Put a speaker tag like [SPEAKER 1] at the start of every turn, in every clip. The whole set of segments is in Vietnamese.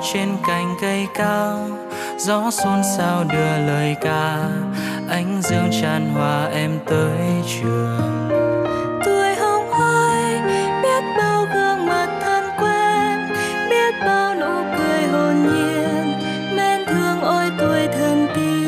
[SPEAKER 1] trên cành cây cao, gió xôn xao đưa lời ca, ánh dương tràn hòa em tới trường.
[SPEAKER 2] Tuổi hồng ơi, biết bao gương mặt thân quen, biết bao nụ cười hồn nhiên, mến thương ôi tuổi thần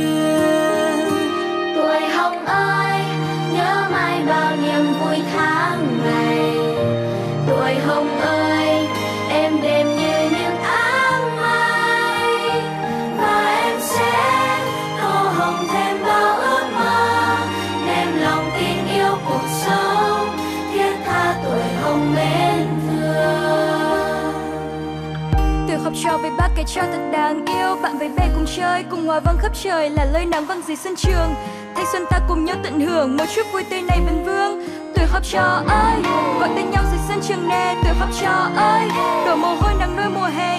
[SPEAKER 2] tiên.
[SPEAKER 3] Tuổi hồng ơi, nhớ mãi bao niềm vui tháng ngày. Tuổi hồng ơi, em đêm như những áng mây, và em sẽ tô hồng thêm bao ước mơ, đem lòng tin yêu cuộc sống, thiết tha tuổi hồng mến thương.
[SPEAKER 2] Tuổi học trò với bác cái trò thật đáng yêu, bạn với bè cùng chơi cùng hòa vang khắp trời là lời nắng vang dưới sân trường. Thanh xuân ta cùng nhau tận hưởng một chút vui tươi này vẫn vương. Tuổi học trò ơi, gọi tên nhau dưới sân trường nè. Tuổi học trò ơi, đổ mồ hôi nắng nôi mùa hè.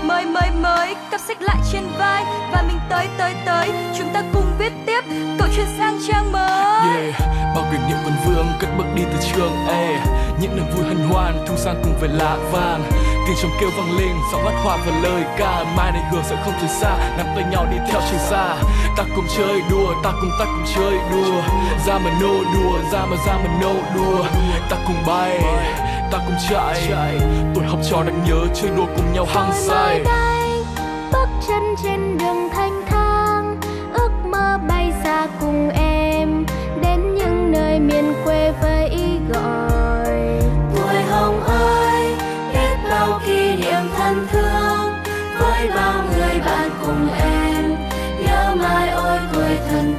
[SPEAKER 2] Mới cặp sách lại trên vai và mình tới chúng ta cùng viết tiếp câu chuyện sang trang mới.
[SPEAKER 4] Bao kỷ niệm vẫn vương cất bước đi từ trường. Những niềm vui hân hoan thu sang cùng về lá vàng. Tiếng trống kêu vang lên, giọng hát hoa và lời ca. Mai này hương sẽ không rời xa, nắm tay nhau đi theo trường xa. Ta cùng chơi đùa, ta cùng chơi đùa. Ra mà nô đùa, ra mà nô đùa. Ta cùng bay, ta cùng chạy. Tuổi học trò đang nhớ chơi đùa cùng nhau hăng say.
[SPEAKER 3] Bước chân trên đường thanh thang, ước mơ bay xa cùng em đến những nơi miền quê vẫy gọi.
[SPEAKER 2] Tuổi hồng ơi, biết bao kỷ niệm thân thương với bao người bạn cùng em, nhớ mãi ôi tuổi thần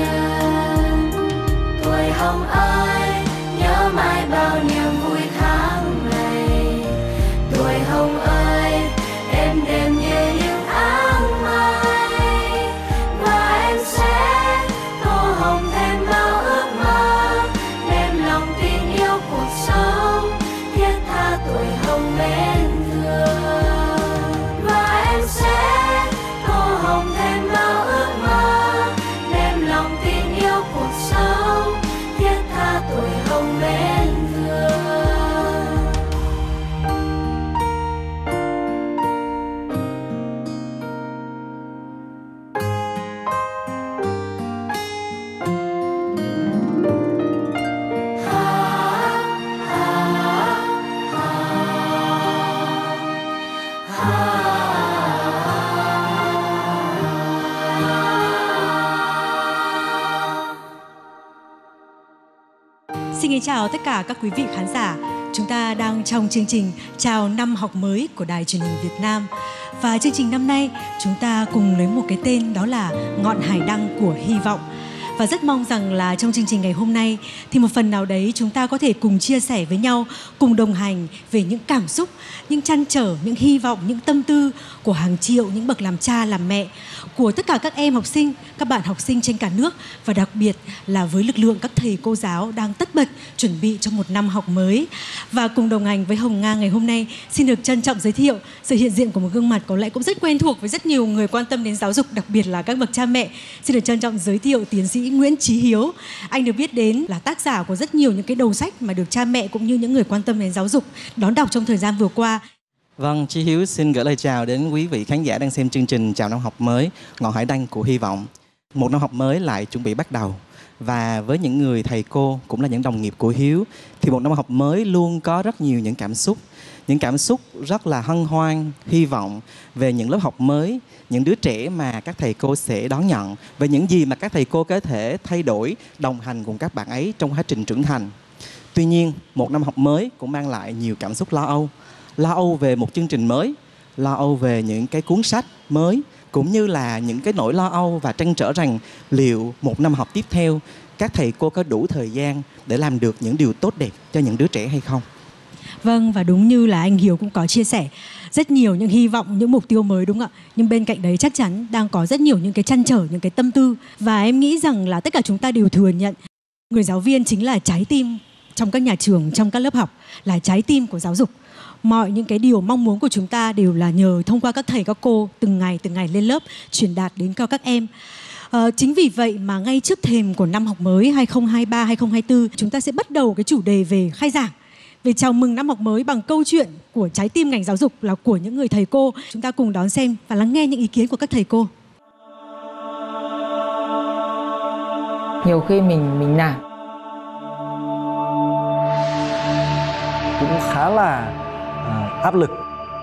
[SPEAKER 2] tiên. Tuổi hồng ơi, nhớ mãi bao niềm vui tháng ngày. Tuổi hồng ơi, em đêm như những áng mây, và em sẽ tô hồng thêm bao ước mơ, đem lòng tin yêu cuộc sống, thiết tha tuổi hồng mến thương. Và em sẽ tô hồng thêm bao ước mơ, đem lòng tin yêu cuộc sống, thiết tha tuổi hồng mến thương.
[SPEAKER 5] Xin kính chào tất cả các quý vị khán giả. Chúng ta đang trong chương trình chào năm học mới của Đài Truyền hình Việt Nam. Và chương trình năm nay chúng ta cùng lấy một cái tên, đó là Ngọn Hải Đăng của Hy vọng. Và rất mong rằng là trong chương trình ngày hôm nay thì một phần nào đấy chúng ta có thể cùng chia sẻ với nhau, cùng đồng hành về những cảm xúc, những trăn trở, những hy vọng, những tâm tư của hàng triệu những bậc làm cha làm mẹ, của tất cả các em học sinh, các bạn học sinh trên cả nước, và đặc biệt là với lực lượng các thầy cô giáo đang tất bật chuẩn bị cho một năm học mới. Và cùng đồng hành với Hồng Nga ngày hôm nay, xin được trân trọng giới thiệu sự hiện diện của một gương mặt có lẽ cũng rất quen thuộc với rất nhiều người quan tâm đến giáo dục, đặc biệt là các bậc cha mẹ. Xin được trân trọng giới thiệu tiến sĩ Nguyễn Chí Hiếu. Anh được biết đến là tác giả của rất nhiều những cái đầu sách mà được cha mẹ cũng như những người quan tâm đến giáo dục đón đọc trong thời gian vừa qua.
[SPEAKER 6] Vâng, Chí Hiếu xin gửi lời chào đến quý vị khán giả đang xem chương trình chào năm học mới Ngọn Hải Đăng của Hy vọng. Một năm học mới lại chuẩn bị bắt đầu. Và với những người thầy cô cũng là những đồng nghiệp của Hiếu thì một năm học mới luôn có rất nhiều những cảm xúc. Những cảm xúc rất là hân hoan, hy vọng về những lớp học mới, những đứa trẻ mà các thầy cô sẽ đón nhận, về những gì mà các thầy cô có thể thay đổi, đồng hành cùng các bạn ấy trong quá trình trưởng thành. Tuy nhiên, một năm học mới cũng mang lại nhiều cảm xúc lo âu. Lo âu về một chương trình mới, lo âu về những cái cuốn sách mới, cũng như là những cái nỗi lo âu và trăn trở rằng liệu một năm học tiếp theo các thầy cô có đủ thời gian để làm được những điều tốt đẹp cho những đứa trẻ hay không.
[SPEAKER 5] Vâng, và đúng như là anh Hiếu cũng có chia sẻ, rất nhiều những hy vọng, những mục tiêu mới đúng không ạ? Nhưng bên cạnh đấy chắc chắn đang có rất nhiều những cái trăn trở, những cái tâm tư. Và em nghĩ rằng là tất cả chúng ta đều thừa nhận người giáo viên chính là trái tim trong các nhà trường, trong các lớp học, là trái tim của giáo dục. Mọi những cái điều mong muốn của chúng ta đều là nhờ thông qua các thầy các cô từng ngày lên lớp truyền đạt đến cho các em. Chính vì vậy mà ngay trước thềm của năm học mới 2023-2024 chúng ta sẽ bắt đầu cái chủ đề về khai giảng, về chào mừng năm học mới bằng câu chuyện của trái tim ngành giáo dục là của những người thầy cô. Chúng ta cùng đón xem và lắng nghe những ý kiến của các thầy cô.
[SPEAKER 7] Nhiều khi mình nản,
[SPEAKER 8] cũng khá là áp lực,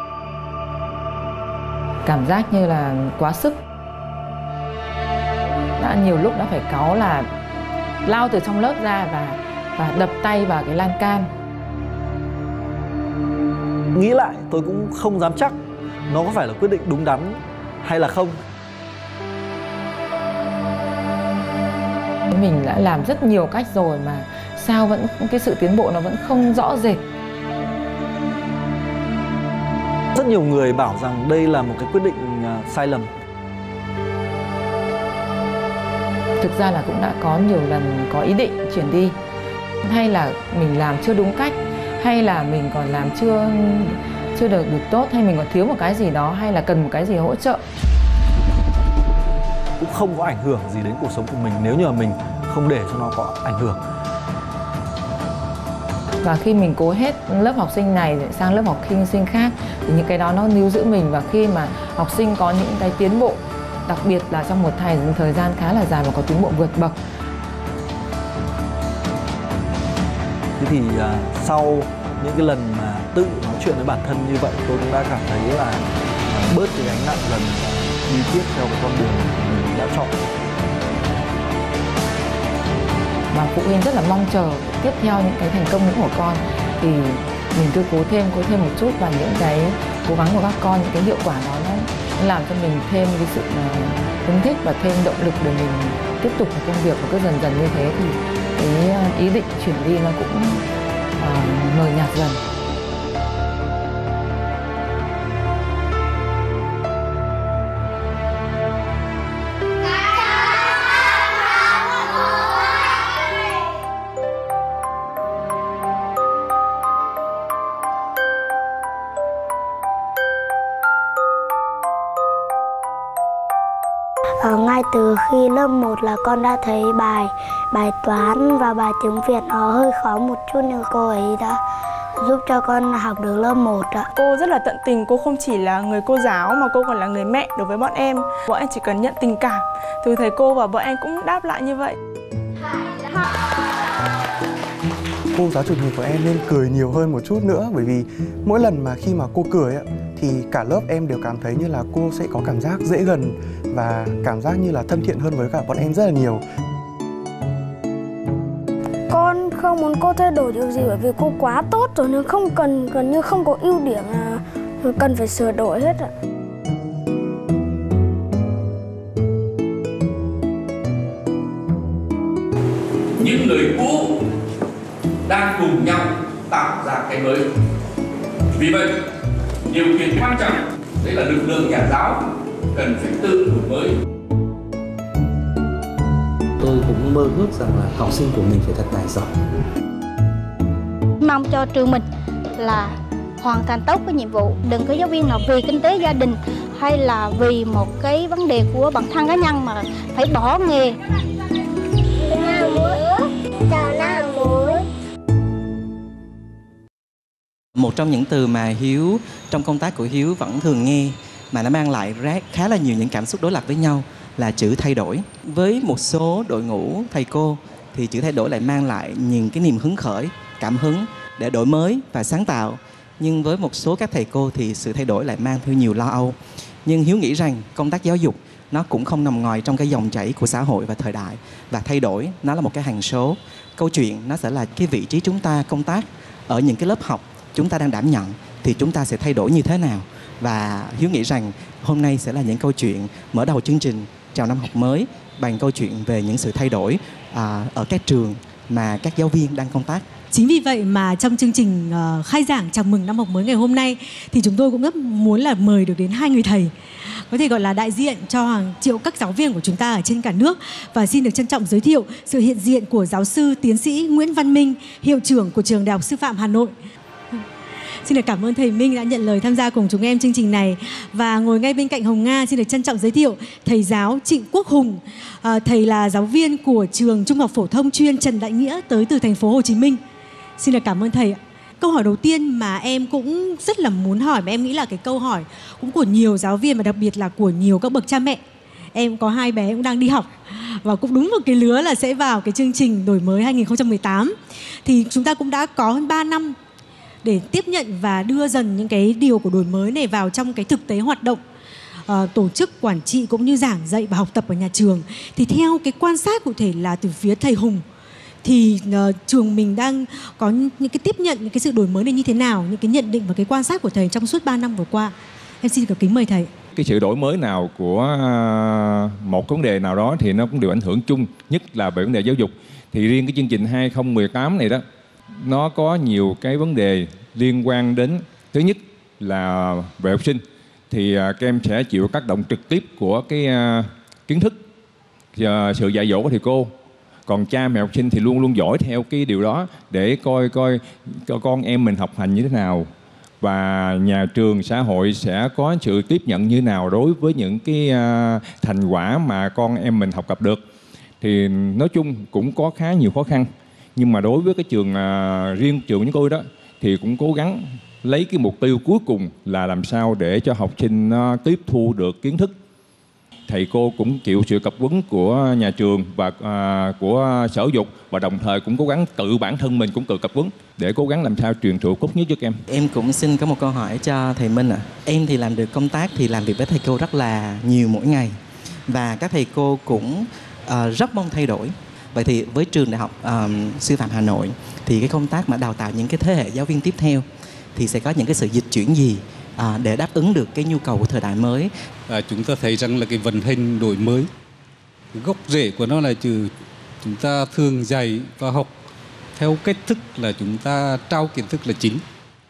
[SPEAKER 7] cảm giác như là quá sức. Đã nhiều lúc đã phải cáu là lao từ trong lớp ra và đập tay vào cái lan can.
[SPEAKER 8] Nghĩ lại tôi cũng không dám chắc nó có phải là quyết định đúng đắn hay là không.
[SPEAKER 7] Mình đã làm rất nhiều cách rồi mà sao vẫn cái sự tiến bộ nó vẫn không rõ rệt.
[SPEAKER 8] Rất nhiều người bảo rằng đây là một cái quyết định sai lầm.
[SPEAKER 7] Thực ra là cũng đã có nhiều lần có ý định chuyển đi. Hay là mình làm chưa đúng cách, hay là mình còn làm chưa được tốt, hay mình còn thiếu một cái gì đó, hay là cần một cái gì hỗ trợ.
[SPEAKER 8] Cũng không có ảnh hưởng gì đến cuộc sống của mình nếu như mà mình không để cho nó có ảnh hưởng.
[SPEAKER 7] Và khi mình cố hết lớp học sinh này sang lớp học sinh khác thì những cái đó nó níu giữ mình. Và khi mà học sinh có những cái tiến bộ, đặc biệt là trong một thời gian khá là dài mà có tiến bộ vượt bậc.
[SPEAKER 8] Thế thì sau những cái lần mà tự nói chuyện với bản thân như vậy, tôi cũng đã cảm thấy là bớt cái gánh nặng dần và đi tiếp theo cái con đường mình đã chọn.
[SPEAKER 7] Và phụ huynh rất là mong chờ tiếp theo những cái thành công của con, thì mình cứ cố thêm một chút, và những cái cố gắng của các con, những cái hiệu quả đó nó làm cho mình thêm cái sự hứng thích và thêm động lực để mình tiếp tục công việc. Và cứ dần dần như thế thì cái ý định chuyển đi nó cũng mờ nhạt dần.
[SPEAKER 3] Ngay từ khi lớp 1 là con đã thấy bài toán và bài tiếng Việt nó hơi khó một chút, nhưng cô ấy đã giúp cho con học được lớp 1 ạ.
[SPEAKER 9] Cô rất là tận tình, cô không chỉ là người cô giáo mà cô còn là người mẹ đối với bọn em. Bọn em chỉ cần nhận tình cảm từ thầy cô và bọn em cũng đáp lại như vậy.
[SPEAKER 10] Cô giáo chủ nhiệm của em nên cười nhiều hơn một chút nữa, bởi vì mỗi lần mà khi mà cô cười thì cả lớp em đều cảm thấy như là cô sẽ có cảm giác dễ gần và cảm giác như là thân thiện hơn với cả bọn em rất là nhiều.
[SPEAKER 3] Con không muốn cô thay đổi điều gì bởi vì cô quá tốt rồi, nên gần như không có ưu điểm cần phải sửa đổi hết ạ.
[SPEAKER 11] Những người cũ đang cùng nhau tạo ra cái mới. Vì vậy, điều kiện quan trọng đấy là lực lượng nhà giáo cần phải tự đổi mới.
[SPEAKER 12] Tôi cũng mơ ước rằng là học sinh của mình phải thật tài giỏi.
[SPEAKER 13] Mong cho trường mình là hoàn thành tốt cái nhiệm vụ, đừng có giáo viên nào vì kinh tế gia đình hay là vì một cái vấn đề của bản thân cá nhân mà phải bỏ nghề.
[SPEAKER 6] Một trong những từ mà Hiếu trong công tác của Hiếu vẫn thường nghe mà nó mang lại khá là nhiều những cảm xúc đối lập với nhau là chữ thay đổi. Với một số đội ngũ thầy cô thì chữ thay đổi lại mang lại những cái niềm hứng khởi, cảm hứng để đổi mới và sáng tạo. Nhưng với một số các thầy cô thì sự thay đổi lại mang theo nhiều lo âu. Nhưng Hiếu nghĩ rằng công tác giáo dục nó cũng không nằm ngoài trong cái dòng chảy của xã hội và thời đại. Và thay đổi nó là một cái hằng số. Câu chuyện nó sẽ là cái vị trí chúng ta công tác ở những cái lớp học chúng ta đang đảm nhận thì chúng ta sẽ thay đổi như thế nào. Và Hiếu nghĩ rằng hôm nay sẽ là những câu chuyện mở đầu chương trình chào năm học mới bằng câu chuyện về những sự thay đổi ở các trường mà các giáo viên đang công tác.
[SPEAKER 5] Chính vì vậy mà trong chương trình khai giảng chào mừng năm học mới ngày hôm nay thì chúng tôi cũng rất muốn là mời được đến 2 người thầy có thể gọi là đại diện cho hàng triệu các giáo viên của chúng ta ở trên cả nước. Và xin được trân trọng giới thiệu sự hiện diện của giáo sư tiến sĩ Nguyễn Văn Minh, hiệu trưởng của Trường Đại học Sư phạm Hà Nội. Xin được cảm ơn thầy Minh đã nhận lời tham gia cùng chúng em chương trình này. Và ngồi ngay bên cạnh Hồng Nga, xin được trân trọng giới thiệu thầy giáo Trịnh Quốc Hùng. Thầy là giáo viên của Trường Trung học phổ thông chuyên Trần Đại Nghĩa tới từ thành phố Hồ Chí Minh. Xin được cảm ơn thầy ạ. Câu hỏi đầu tiên mà em cũng rất là muốn hỏi, mà em nghĩ là cái câu hỏi cũng của nhiều giáo viên và đặc biệt là của nhiều các bậc cha mẹ. Em có 2 bé cũng đang đi học và cũng đúng một cái lứa là sẽ vào cái chương trình đổi mới 2018. Thì chúng ta cũng đã có hơn 3 năm để tiếp nhận và đưa dần những cái điều của đổi mới này vào trong cái thực tế hoạt động tổ chức, quản trị cũng như giảng dạy và học tập ở nhà trường. Thì theo cái quan sát cụ thể là từ phía thầy Hùng thì trường mình đang có những cái tiếp nhận những cái sự đổi mới này như thế nào, những cái nhận định và cái quan sát của thầy trong suốt 3 năm vừa qua. Em xin được kính mời thầy.
[SPEAKER 14] Cái sự đổi mới nào của một vấn đề nào đó thì nó cũng đều ảnh hưởng chung, nhất là về vấn đề giáo dục. Thì riêng cái chương trình 2018 này đó, nó có nhiều cái vấn đề liên quan đến, thứ nhất là về học sinh thì các em sẽ chịu tác động trực tiếp của cái kiến thức, sự dạy dỗ của thầy cô. Còn cha mẹ học sinh thì luôn luôn dõi theo cái điều đó để coi con em mình học hành như thế nào, và nhà trường, xã hội sẽ có sự tiếp nhận như nào đối với những cái thành quả mà con em mình học tập được. Thì nói chung cũng có khá nhiều khó khăn, nhưng mà đối với cái trường riêng trường của chúng tôi đó thì cũng cố gắng lấy cái mục tiêu cuối cùng là làm sao để cho học sinh nó tiếp thu được kiến thức. Thầy cô cũng chịu sự tập huấn của nhà trường và của sở dục, và đồng thời cũng cố gắng tự bản thân mình cũng tự tập huấn để cố gắng làm sao truyền thụ tốt nhất cho các em.
[SPEAKER 6] Em cũng xin có một câu hỏi cho thầy Minh ạ. Em thì làm được công tác thì làm việc với thầy cô rất là nhiều mỗi ngày, và các thầy cô cũng rất mong thay đổi. Vậy thì với trường Đại học Sư phạm Hà Nội thì cái công tác mà đào tạo những cái thế hệ giáo viên tiếp theo thì sẽ có những cái sự dịch chuyển gì để đáp ứng được cái nhu cầu của thời đại mới?
[SPEAKER 15] Chúng ta thấy rằng là cái vận hành đổi mới, gốc rễ của nó là từ chúng ta thường dạy và học theo cách thức là chúng ta trao kiến thức là chính.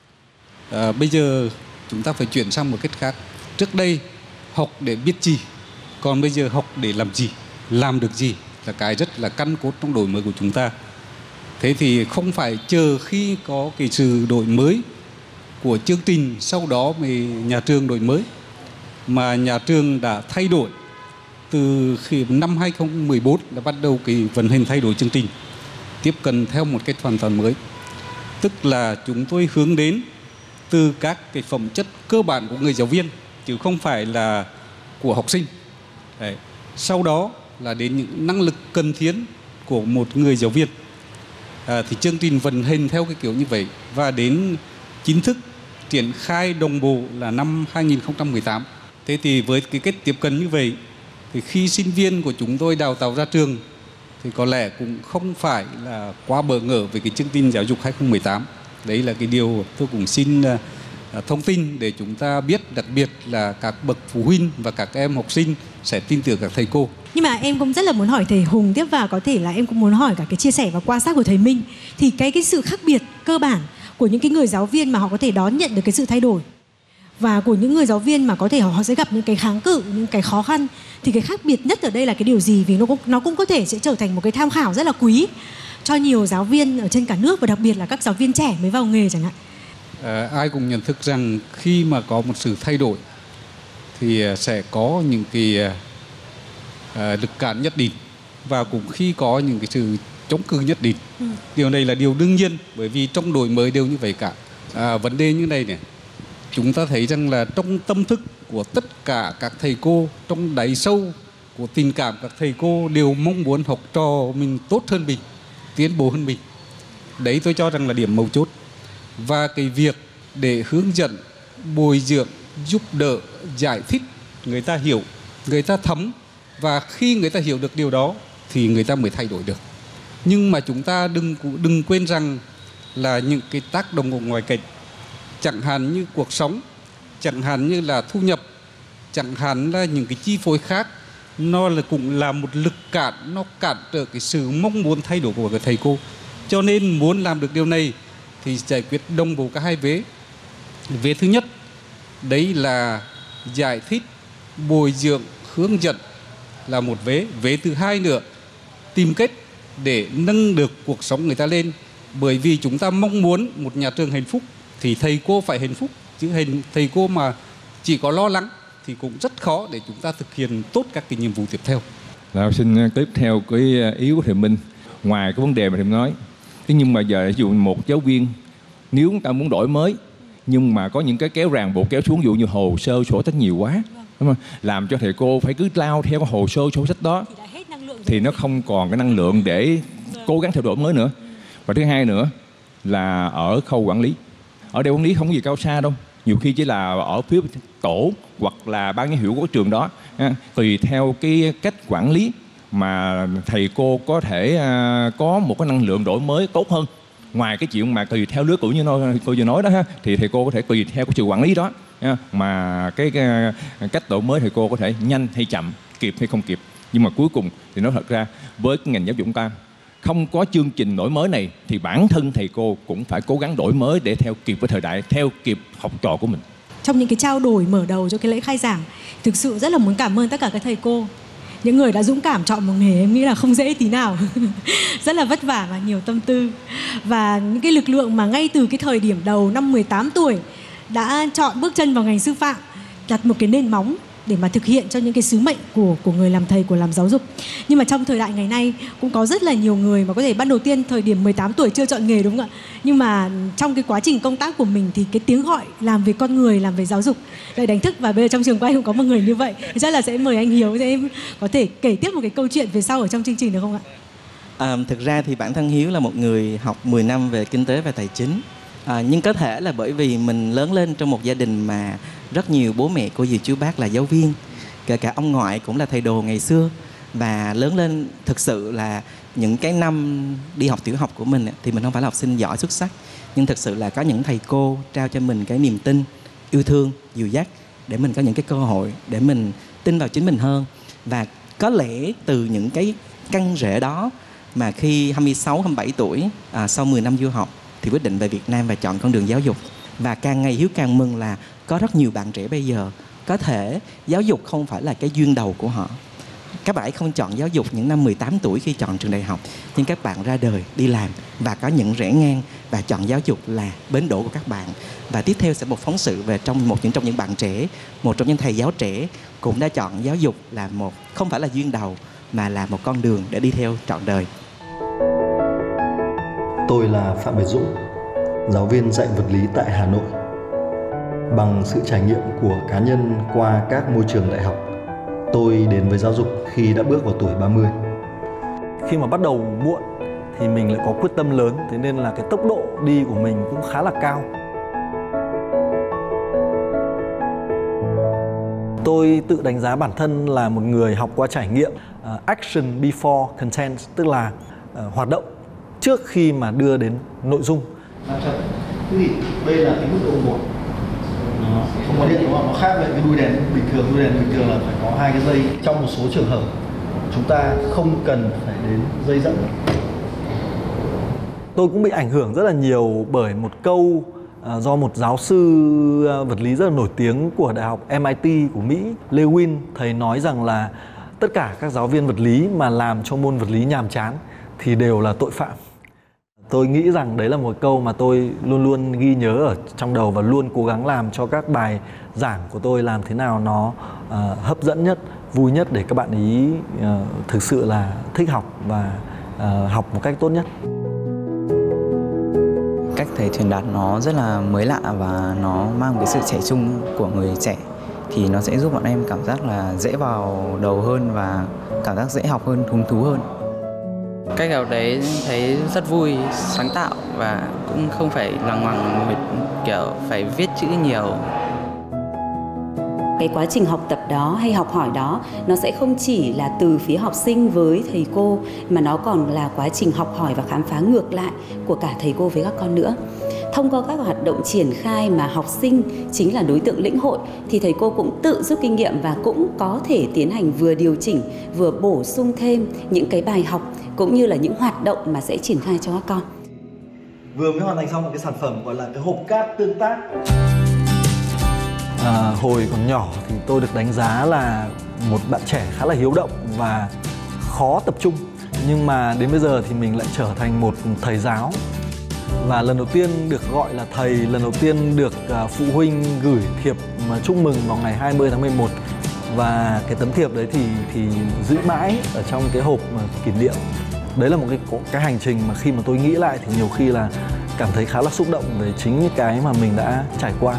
[SPEAKER 15] Bây giờ chúng ta phải chuyển sang một cách khác. Trước đây học để biết gì, còn bây giờ học để làm gì, làm được gì là cái rất là căn cốt trong đổi mới của chúng ta. Thế thì không phải chờ khi có cái sự đổi mới của chương trình sau đó mới nhà trường đổi mới, mà nhà trường đã thay đổi từ khi năm 2014 đã bắt đầu cái vận hành thay đổi chương trình, tiếp cận theo một cách hoàn toàn mới. Tức là chúng tôi hướng đến từ các cái phẩm chất cơ bản của người giáo viên chứ không phải là của học sinh. Đấy. Sau đó là đến những năng lực cần thiết của một người giáo viên. Thì chương trình vận hành theo cái kiểu như vậy, và đến chính thức triển khai đồng bộ là năm 2018. Thế thì với cái cách tiếp cận như vậy thì khi sinh viên của chúng tôi đào tạo ra trường thì có lẽ cũng không phải là quá bỡ ngỡ về cái chương trình giáo dục 2018. Đấy là cái điều tôi cũng xin thông tin để chúng ta biết, đặc biệt là các bậc phụ huynh và các em học sinh sẽ tin tưởng các thầy cô.
[SPEAKER 5] Nhưng mà em cũng rất là muốn hỏi thầy Hùng tiếp, và có thể là em cũng muốn hỏi cả cái chia sẻ và quan sát của thầy Minh. Thì cái sự khác biệt cơ bản của những cái người giáo viên mà họ có thể đón nhận được cái sự thay đổi, và của những người giáo viên mà có thể họ sẽ gặp những cái kháng cự, những cái khó khăn, thì cái khác biệt nhất ở đây là cái điều gì? Vì nó cũng có thể sẽ trở thành một cái tham khảo rất là quý cho nhiều giáo viên ở trên cả nước, và đặc biệt là các giáo viên trẻ mới vào nghề chẳng hạn.
[SPEAKER 15] Ai cũng nhận thức rằng khi mà có một sự thay đổi thì sẽ có những cái lực cản nhất định, và cũng khi có những cái sự chống cự nhất định. Điều này là điều đương nhiên, bởi vì trong đổi mới đều như vậy cả. Vấn đề như này này, chúng ta thấy rằng là trong tâm thức của tất cả các thầy cô, trong đáy sâu của tình cảm các thầy cô đều mong muốn học trò mình tốt hơn mình, tiến bộ hơn mình. Đấy tôi cho rằng là điểm mấu chốt. Và cái việc để hướng dẫn, bồi dưỡng, giúp đỡ, giải thích, người ta hiểu, người ta thấm, và khi người ta hiểu được điều đó thì người ta mới thay đổi được. Nhưng mà chúng ta đừng quên rằng là những cái tác động của ngoài cảnh, chẳng hạn như cuộc sống, chẳng hạn như là thu nhập, chẳng hạn là những cái chi phối khác, nó là cũng là một lực cản, nó cản trở cái sự mong muốn thay đổi của các thầy cô. Cho nên muốn làm được điều này thì giải quyết đồng bộ cả hai vế. Vế thứ nhất đấy là giải thích, bồi dưỡng, hướng dẫn là một vế. Vế thứ hai nữa, tìm cách để nâng được cuộc sống người ta lên. Bởi vì chúng ta mong muốn một nhà trường hạnh phúc thì thầy cô phải hạnh phúc, chứ thầy cô mà chỉ có lo lắng thì cũng rất khó để chúng ta thực hiện tốt các cái nhiệm vụ tiếp theo.
[SPEAKER 14] Xin tiếp theo cái ý của thầy Minh, ngoài cái vấn đề mà thầy nói, thế nhưng mà giờ ví dụ một giáo viên Nếu chúng ta muốn đổi mới nhưng mà có những cái kéo ràng buộc kéo xuống, ví dụ như hồ sơ sổ sách nhiều quá, đúng không? Làm cho thầy cô phải cứ lao theo cái hồ sơ sổ sách đó thì nó không còn cái năng lượng để cố gắng theo đổi mới nữa. Và thứ hai nữa là ở khâu quản lý. Ở đây quản lý không có gì cao xa đâu, nhiều khi chỉ là ở phía tổ hoặc là ban giám hiệu của trường đó, tùy theo cái cách quản lý mà thầy cô có thể có một cái năng lượng đổi mới tốt hơn. Ngoài cái chuyện mà tùy theo lứa tuổi như cô vừa nói đó ha, thì thầy cô có thể tùy theo cái sự quản lý đó mà cái cách đổi mới thầy cô có thể nhanh hay chậm, kịp hay không kịp. Nhưng mà cuối cùng thì nói thật ra với cái ngành giáo dục ta không có chương trình đổi mới này thì bản thân thầy cô cũng phải cố gắng đổi mới để theo kịp với thời đại, theo kịp học trò của mình.
[SPEAKER 5] Trong những cái trao đổi mở đầu cho cái lễ khai giảng, thực sự rất là muốn cảm ơn tất cả các thầy cô, những người đã dũng cảm chọn một nghề em nghĩ là không dễ tí nào. Rất là vất vả và nhiều tâm tư. Và những cái lực lượng mà ngay từ cái thời điểm đầu năm 18 tuổi đã chọn bước chân vào ngành sư phạm, đặt một cái nền móng để mà thực hiện cho những cái sứ mệnh của người làm thầy, của làm giáo dục. Nhưng mà trong thời đại ngày nay cũng có rất là nhiều người mà có thể ban đầu tiên thời điểm 18 tuổi chưa chọn nghề, đúng không ạ? Nhưng mà trong cái quá trình công tác của mình thì cái tiếng gọi làm về con người, làm về giáo dục lại đánh thức. Và bây giờ trong trường quay cũng có một người như vậy. Chắc là sẽ mời anh Hiếu sẽ có thể kể tiếp một cái câu chuyện về sau ở trong chương trình được không ạ?
[SPEAKER 6] Thực ra thì bản thân Hiếu là một người học 10 năm về kinh tế và tài chính. Nhưng có thể là bởi vì mình lớn lên trong một gia đình mà rất nhiều bố mẹ, cô dì, chú bác là giáo viên, kể cả ông ngoại cũng là thầy đồ ngày xưa. Và lớn lên thực sự là những cái năm đi học tiểu học của mình thì mình không phải là học sinh giỏi xuất sắc, nhưng thực sự là có những thầy cô trao cho mình cái niềm tin, yêu thương, dìu dắt để mình có những cái cơ hội để mình tin vào chính mình hơn. Và có lẽ từ những cái căn rễ đó mà khi 26, 27 tuổi, sau 10 năm du học thì quyết định về Việt Nam và chọn con đường giáo dục. Và càng ngày Hiếu càng mừng là có rất nhiều bạn trẻ bây giờ có thể giáo dục không phải là cái duyên đầu của họ. Các bạn ấy không chọn giáo dục những năm 18 tuổi khi chọn trường đại học, nhưng các bạn ra đời đi làm và có những rẽ ngang và chọn giáo dục là bến đỗ của các bạn. Và tiếp theo sẽ một phóng sự về trong những bạn trẻ, một trong những thầy giáo trẻ cũng đã chọn giáo dục là một không phải là duyên đầu mà là một con đường để đi theo trọn đời.
[SPEAKER 8] Tôi là Phạm Việt Dũng, giáo viên dạy vật lý tại Hà Nội. Bằng sự trải nghiệm của cá nhân qua các môi trường đại học, tôi đến với giáo dục khi đã bước vào tuổi 30. Khi mà bắt đầu muộn thì mình lại có quyết tâm lớn, thế nên là cái tốc độ đi của mình cũng khá là cao. Tôi tự đánh giá bản thân là một người học qua trải nghiệm, action before content, tức là hoạt động trước khi mà đưa đến nội dung.
[SPEAKER 16] Thế thì đây là cái mức độ 1, nó không có điện đúng không? Nó khác với cái đuôi đèn bình thường. Đuôi đèn bình thường là phải có 2 cái dây. Trong một số trường hợp chúng ta không cần phải đến dây dẫn.
[SPEAKER 8] Tôi cũng bị ảnh hưởng rất là nhiều bởi một câu do một giáo sư vật lý rất là nổi tiếng của đại học MIT của Mỹ, Lewin. Thầy nói rằng là tất cả các giáo viên vật lý mà làm cho môn vật lý nhàm chán thì đều là tội phạm. Tôi nghĩ rằng đấy là một câu mà tôi luôn luôn ghi nhớ ở trong đầu và luôn cố gắng làm cho các bài giảng của tôi làm thế nào nó hấp dẫn nhất, vui nhất để các bạn ý thực sự là thích học và học một cách tốt nhất.
[SPEAKER 17] Cách thầy truyền đạt nó rất là mới lạ và nó mang cái sự trẻ trung của người trẻ, thì nó sẽ giúp bọn em cảm giác là dễ vào đầu hơn và cảm giác dễ học hơn, hứng thú hơn.
[SPEAKER 18] Cách học đấy thấy rất vui, sáng tạo và cũng không phải lằng ngoằng kiểu phải viết chữ nhiều.
[SPEAKER 19] Cái quá trình học tập đó hay học hỏi đó nó sẽ không chỉ là từ phía học sinh với thầy cô, mà nó còn là quá trình học hỏi và khám phá ngược lại của cả thầy cô với các con nữa. Thông qua các hoạt động triển khai mà học sinh chính là đối tượng lĩnh hội thì thầy cô cũng tự rút kinh nghiệm và cũng có thể tiến hành vừa điều chỉnh, vừa bổ sung thêm những cái bài học cũng như là những hoạt động mà sẽ triển khai cho các con.
[SPEAKER 16] Vừa mới hoàn thành xong một cái sản phẩm gọi là cái hộp cát tương tác.
[SPEAKER 8] Hồi còn nhỏ thì tôi được đánh giá là một bạn trẻ khá là hiếu động và khó tập trung. Nhưng mà đến bây giờ thì mình lại trở thành một thầy giáo. Và lần đầu tiên được gọi là thầy, lần đầu tiên được phụ huynh gửi thiệp chúc mừng vào ngày 20 tháng 11. Và cái tấm thiệp đấy thì giữ mãi ở trong cái hộp kỷ niệm. Đấy là một cái hành trình mà khi mà tôi nghĩ lại thì nhiều khi là cảm thấy khá là xúc động về chính những cái mà mình đã trải qua.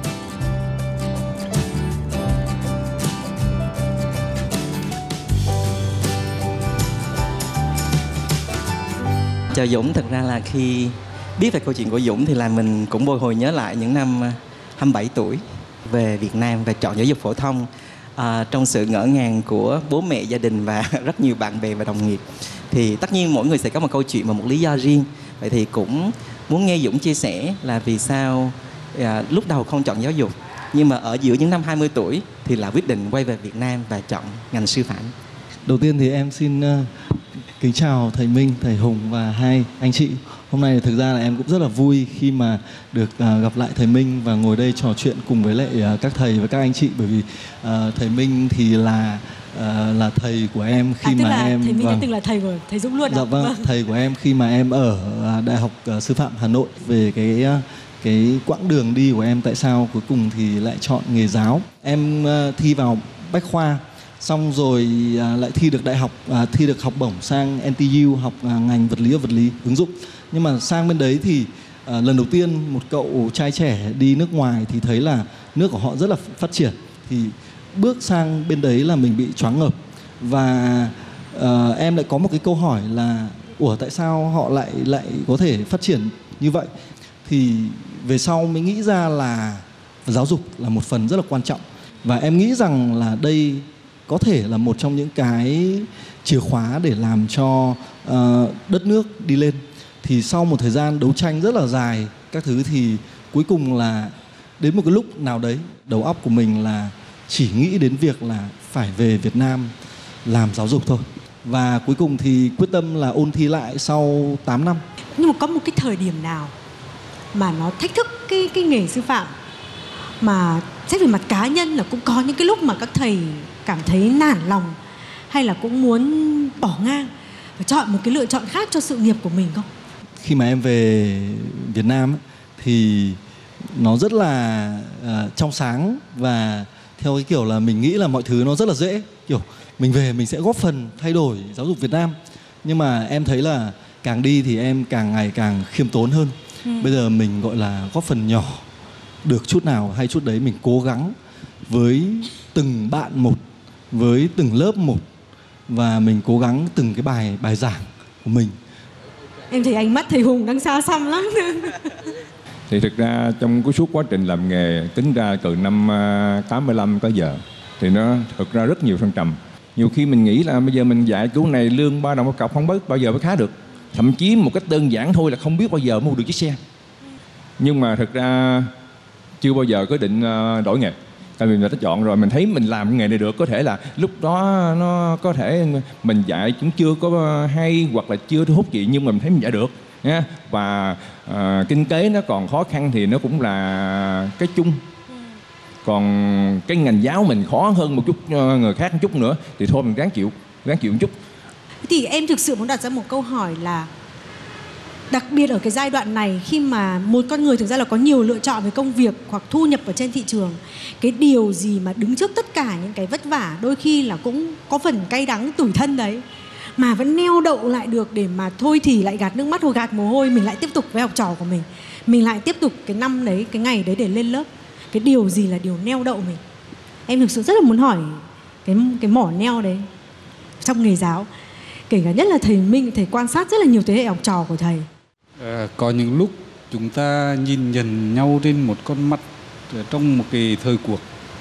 [SPEAKER 6] Chào Dũng, thật ra là khi biết về câu chuyện của Dũng thì là mình cũng bồi hồi nhớ lại những năm 27 tuổi về Việt Nam và chọn giáo dục phổ thông trong sự ngỡ ngàng của bố mẹ, gia đình và rất nhiều bạn bè và đồng nghiệp. Thì tất nhiên mỗi người sẽ có một câu chuyện và một lý do riêng. Vậy thì cũng muốn nghe Dũng chia sẻ là vì sao lúc đầu không chọn giáo dục, nhưng mà ở giữa những năm 20 tuổi thì là quyết định quay về Việt Nam và chọn ngành sư phạm.
[SPEAKER 8] Đầu tiên thì em xin kính chào thầy Minh, thầy Hùng và hai anh chị. Hôm nay thực ra là em cũng rất là vui khi mà được gặp lại thầy Minh và ngồi đây trò chuyện cùng với lại các thầy và các anh chị, bởi vì thầy Minh thì là thầy của em khi mà em
[SPEAKER 5] thầy Minh đã từng là thầy của thầy Dũng luôn.
[SPEAKER 8] Dạ vâng, thầy của em khi mà em ở Đại học Sư phạm Hà Nội. Về cái quãng đường đi của em tại sao cuối cùng thì lại chọn nghề giáo. Em thi vào Bách Khoa, xong rồi lại thi được đại học, thi được học bổng sang NTU học ngành vật lý và vật lý ứng dụng. Nhưng mà sang bên đấy thì lần đầu tiên một cậu trai trẻ đi nước ngoài thì thấy là nước của họ rất là phát triển. Thì bước sang bên đấy là mình bị choáng ngợp. Và em lại có một cái câu hỏi là ủa tại sao họ lại có thể phát triển như vậy. Thì về sau mới nghĩ ra là giáo dục là một phần rất là quan trọng. Và em nghĩ rằng là đây có thể là một trong những cái chìa khóa để làm cho đất nước đi lên. Thì sau một thời gian đấu tranh rất là dài các thứ thì cuối cùng là đến một cái lúc nào đấy đầu óc của mình là chỉ nghĩ đến việc là phải về Việt Nam làm giáo dục thôi. Và cuối cùng thì quyết tâm là ôn thi lại sau 8 năm.
[SPEAKER 5] Nhưng mà có một cái thời điểm nào mà nó thách thức cái nghề sư phạm, mà xét về mặt cá nhân là cũng có những cái lúc mà các thầy cảm thấy nản lòng hay là cũng muốn bỏ ngang và chọn một cái lựa chọn khác cho sự nghiệp của mình không?
[SPEAKER 8] Khi mà em về Việt Nam thì nó rất là trong sáng và theo cái kiểu là mình nghĩ là mọi thứ nó rất là dễ, kiểu mình về mình sẽ góp phần thay đổi giáo dục Việt Nam. Nhưng mà em thấy là càng đi thì em càng ngày càng khiêm tốn hơn. Bây giờ mình gọi là góp phần nhỏ, được chút nào hay chút đấy mình cố gắng với từng bạn một, với từng lớp một, và mình cố gắng từng cái bài giảng của mình.
[SPEAKER 5] Em thấy ánh mắt thầy Hùng đang xa xăm lắm.
[SPEAKER 14] Thì thực ra trong cái suốt quá trình làm nghề, tính ra từ năm 85 tới giờ thì nó thực ra rất nhiều thăng trầm. Nhiều khi mình nghĩ là bây giờ mình dạy cứu này lương 3 đồng một cọc không bao giờ mới khá được. Thậm chí một cách đơn giản thôi là không biết bao giờ mua được chiếc xe. Nhưng mà thực ra chưa bao giờ có định đổi nghề. Tại vì mình đã chọn rồi, mình thấy mình làm cái nghề này được. Có thể là lúc đó nó có thể mình dạy cũng chưa có hay hoặc là chưa thu hút gì, nhưng mà mình thấy mình dạy được nha. Và kinh tế nó còn khó khăn thì nó cũng là cái chung. Còn cái ngành giáo mình khó hơn một chút người khác một chút nữa thì thôi mình ráng chịu một chút.
[SPEAKER 5] Thì em thực sự muốn đặt ra một câu hỏi là đặc biệt ở cái giai đoạn này, khi mà một con người thực ra là có nhiều lựa chọn về công việc hoặc thu nhập ở trên thị trường, cái điều gì mà đứng trước tất cả những cái vất vả, đôi khi là cũng có phần cay đắng tủi thân đấy, mà vẫn neo đậu lại được để mà thôi thì lại gạt nước mắt hoặc gạt mồ hôi, mình lại tiếp tục với học trò của mình lại tiếp tục cái năm đấy, cái ngày đấy để lên lớp. Cái điều gì là điều neo đậu mình? Em thực sự rất là muốn hỏi cái mỏ neo đấy trong nghề giáo. Kể cả nhất là thầy Minh, thầy quan sát rất là nhiều thế hệ học trò của thầy.
[SPEAKER 15] Có những lúc chúng ta nhìn nhận nhau trên một con mắt trong một cái thời cuộc.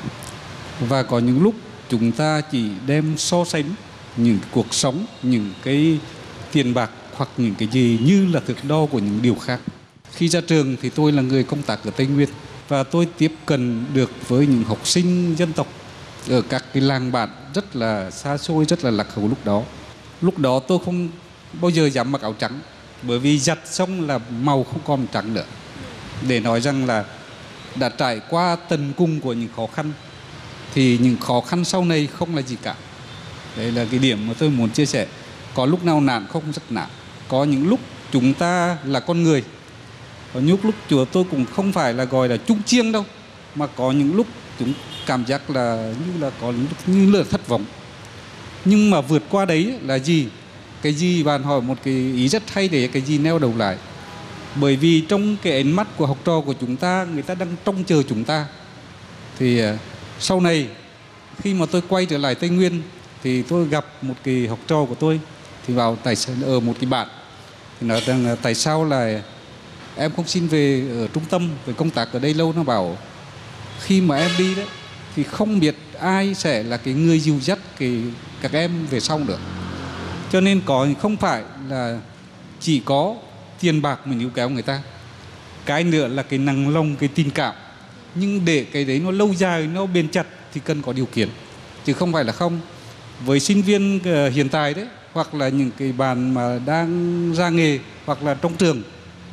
[SPEAKER 15] Và có những lúc chúng ta chỉ đem so sánh những cuộc sống, những cái tiền bạc hoặc những cái gì như là thước đo của những điều khác. Khi ra trường thì tôi là người công tác ở Tây Nguyên và tôi tiếp cận được với những học sinh dân tộc ở các cái làng bản rất là xa xôi, rất là lạc hậu lúc đó. Lúc đó tôi không bao giờ dám mặc áo trắng, bởi vì giặt xong là màu không còn trắng nữa. Để nói rằng là đã trải qua tận cùng của những khó khăn thì những khó khăn sau này không là gì cả. Đấy là cái điểm mà tôi muốn chia sẻ. Có lúc nào nạn không rất nạn. Có những lúc chúng ta là con người, có những lúc tôi cũng không phải là gọi là chung chiêng đâu, mà có những lúc chúng cảm giác là như là thất vọng. Nhưng mà vượt qua đấy là gì? Cái gì bạn hỏi một cái ý rất hay để cái gì neo đầu lại. Bởi vì trong cái ánh mắt của học trò của chúng ta, người ta đang trông chờ chúng ta. Thì sau này khi mà tôi quay trở lại Tây Nguyên thì tôi gặp một cái học trò của tôi thì vào ở một cái bạn thì nói rằng tại sao là em không xin về ở trung tâm về công tác ở đây lâu. Nó bảo khi mà em đi đấy thì không biết ai sẽ là cái người dìu dắt các em về sau được. Cho nên không phải là chỉ có tiền bạc mình níu kéo người ta. Cái nữa là cái năng lòng, cái tình cảm. Nhưng để cái đấy nó lâu dài, nó bền chặt thì cần có điều kiện, chứ không phải là không. Với sinh viên hiện tại đấy, hoặc là những cái bạn mà đang ra nghề hoặc là trong trường,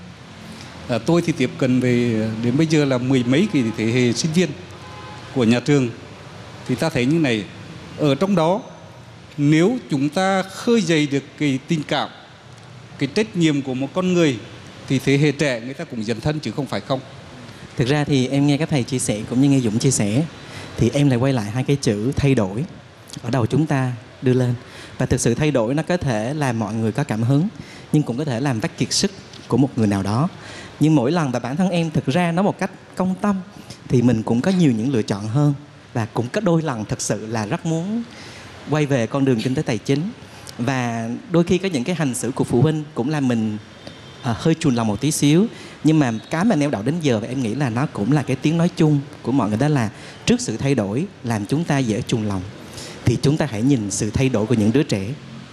[SPEAKER 15] tôi thì tiếp cận về đến bây giờ là mười mấy cái thế hệ sinh viên của nhà trường, thì ta thấy như này, ở trong đó nếu chúng ta khơi dậy được cái tình cảm, cái trách nhiệm của một con người thì thế hệ trẻ người ta cũng dấn thân chứ không phải không.
[SPEAKER 6] Thực ra thì em nghe các thầy chia sẻ cũng như nghe Dũng chia sẻ thì em lại quay lại hai cái chữ thay đổi ở đầu chúng ta đưa lên. Và thực sự thay đổi nó có thể làm mọi người có cảm hứng, nhưng cũng có thể làm vắt kiệt sức của một người nào đó. Nhưng mỗi lần và bản thân em thực ra nó một cách công tâm thì mình cũng có nhiều những lựa chọn hơn. Và cũng có đôi lần thật sự là rất muốn quay về con đường kinh tế tài chính. Và đôi khi có những cái hành xử của phụ huynh cũng làm mình hơi chùn lòng một tí xíu. Nhưng mà cái mà neo đậu đến giờ và em nghĩ là nó cũng là cái tiếng nói chung của mọi người, đó là trước sự thay đổi làm chúng ta dễ chùn lòng thì chúng ta hãy nhìn sự thay đổi của những đứa trẻ.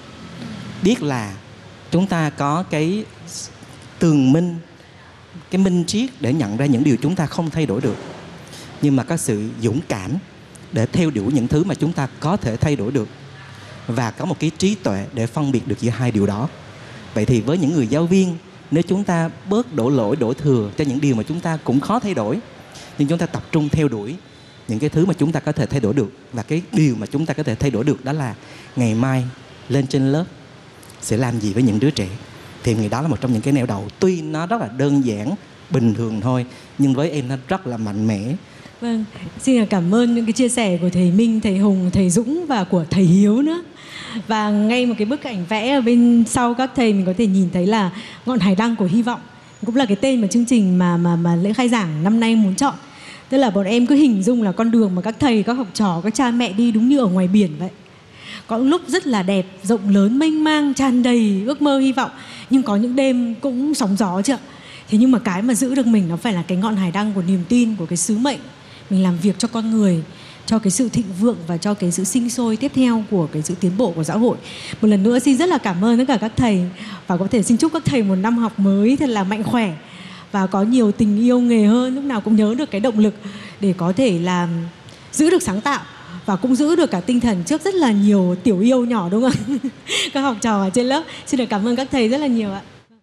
[SPEAKER 6] Biết là chúng ta có cái tường minh, cái minh triết để nhận ra những điều chúng ta không thay đổi được, nhưng mà có sự dũng cảm để theo đuổi những thứ mà chúng ta có thể thay đổi được, và có một cái trí tuệ để phân biệt được giữa hai điều đó. Vậy thì với những người giáo viên, nếu chúng ta bớt đổ lỗi, đổ thừa cho những điều mà chúng ta cũng khó thay đổi, nhưng chúng ta tập trung theo đuổi những cái thứ mà chúng ta có thể thay đổi được. Và cái điều mà chúng ta có thể thay đổi được đó là ngày mai lên trên lớp sẽ làm gì với những đứa trẻ. Thì ngày đó là một trong những cái neo đậu. Tuy nó rất là đơn giản, bình thường thôi, nhưng với em nó rất là mạnh mẽ.
[SPEAKER 5] Vâng, xin cảm ơn những cái chia sẻ của thầy Minh, thầy Hùng, thầy Dũng và của thầy Hiếu nữa. Và ngay một cái bức ảnh vẽ ở bên sau các thầy mình có thể nhìn thấy là ngọn hải đăng của hy vọng, cũng là cái tên mà chương trình mà lễ khai giảng năm nay muốn chọn. Tức là bọn em cứ hình dung là con đường mà các thầy, các học trò, các cha mẹ đi đúng như ở ngoài biển vậy. Có lúc rất là đẹp, rộng lớn, mênh mang, tràn đầy ước mơ, hy vọng. Nhưng có những đêm cũng sóng gió chứ ạ. Thế nhưng mà cái mà giữ được mình nó phải là cái ngọn hải đăng của niềm tin, của cái sứ mệnh. Mình làm việc cho con người, cho cái sự thịnh vượng và cho cái sự sinh sôi tiếp theo của cái sự tiến bộ của xã hội. Một lần nữa xin rất là cảm ơn tất cả các thầy, và có thể xin chúc các thầy một năm học mới thật là mạnh khỏe và có nhiều tình yêu nghề hơn, lúc nào cũng nhớ được cái động lực để có thể là giữ được sáng tạo và cũng giữ được cả tinh thần trước rất là nhiều tiểu yêu nhỏ, đúng không? Các học trò ở trên lớp. Xin được cảm ơn các thầy rất là nhiều ạ.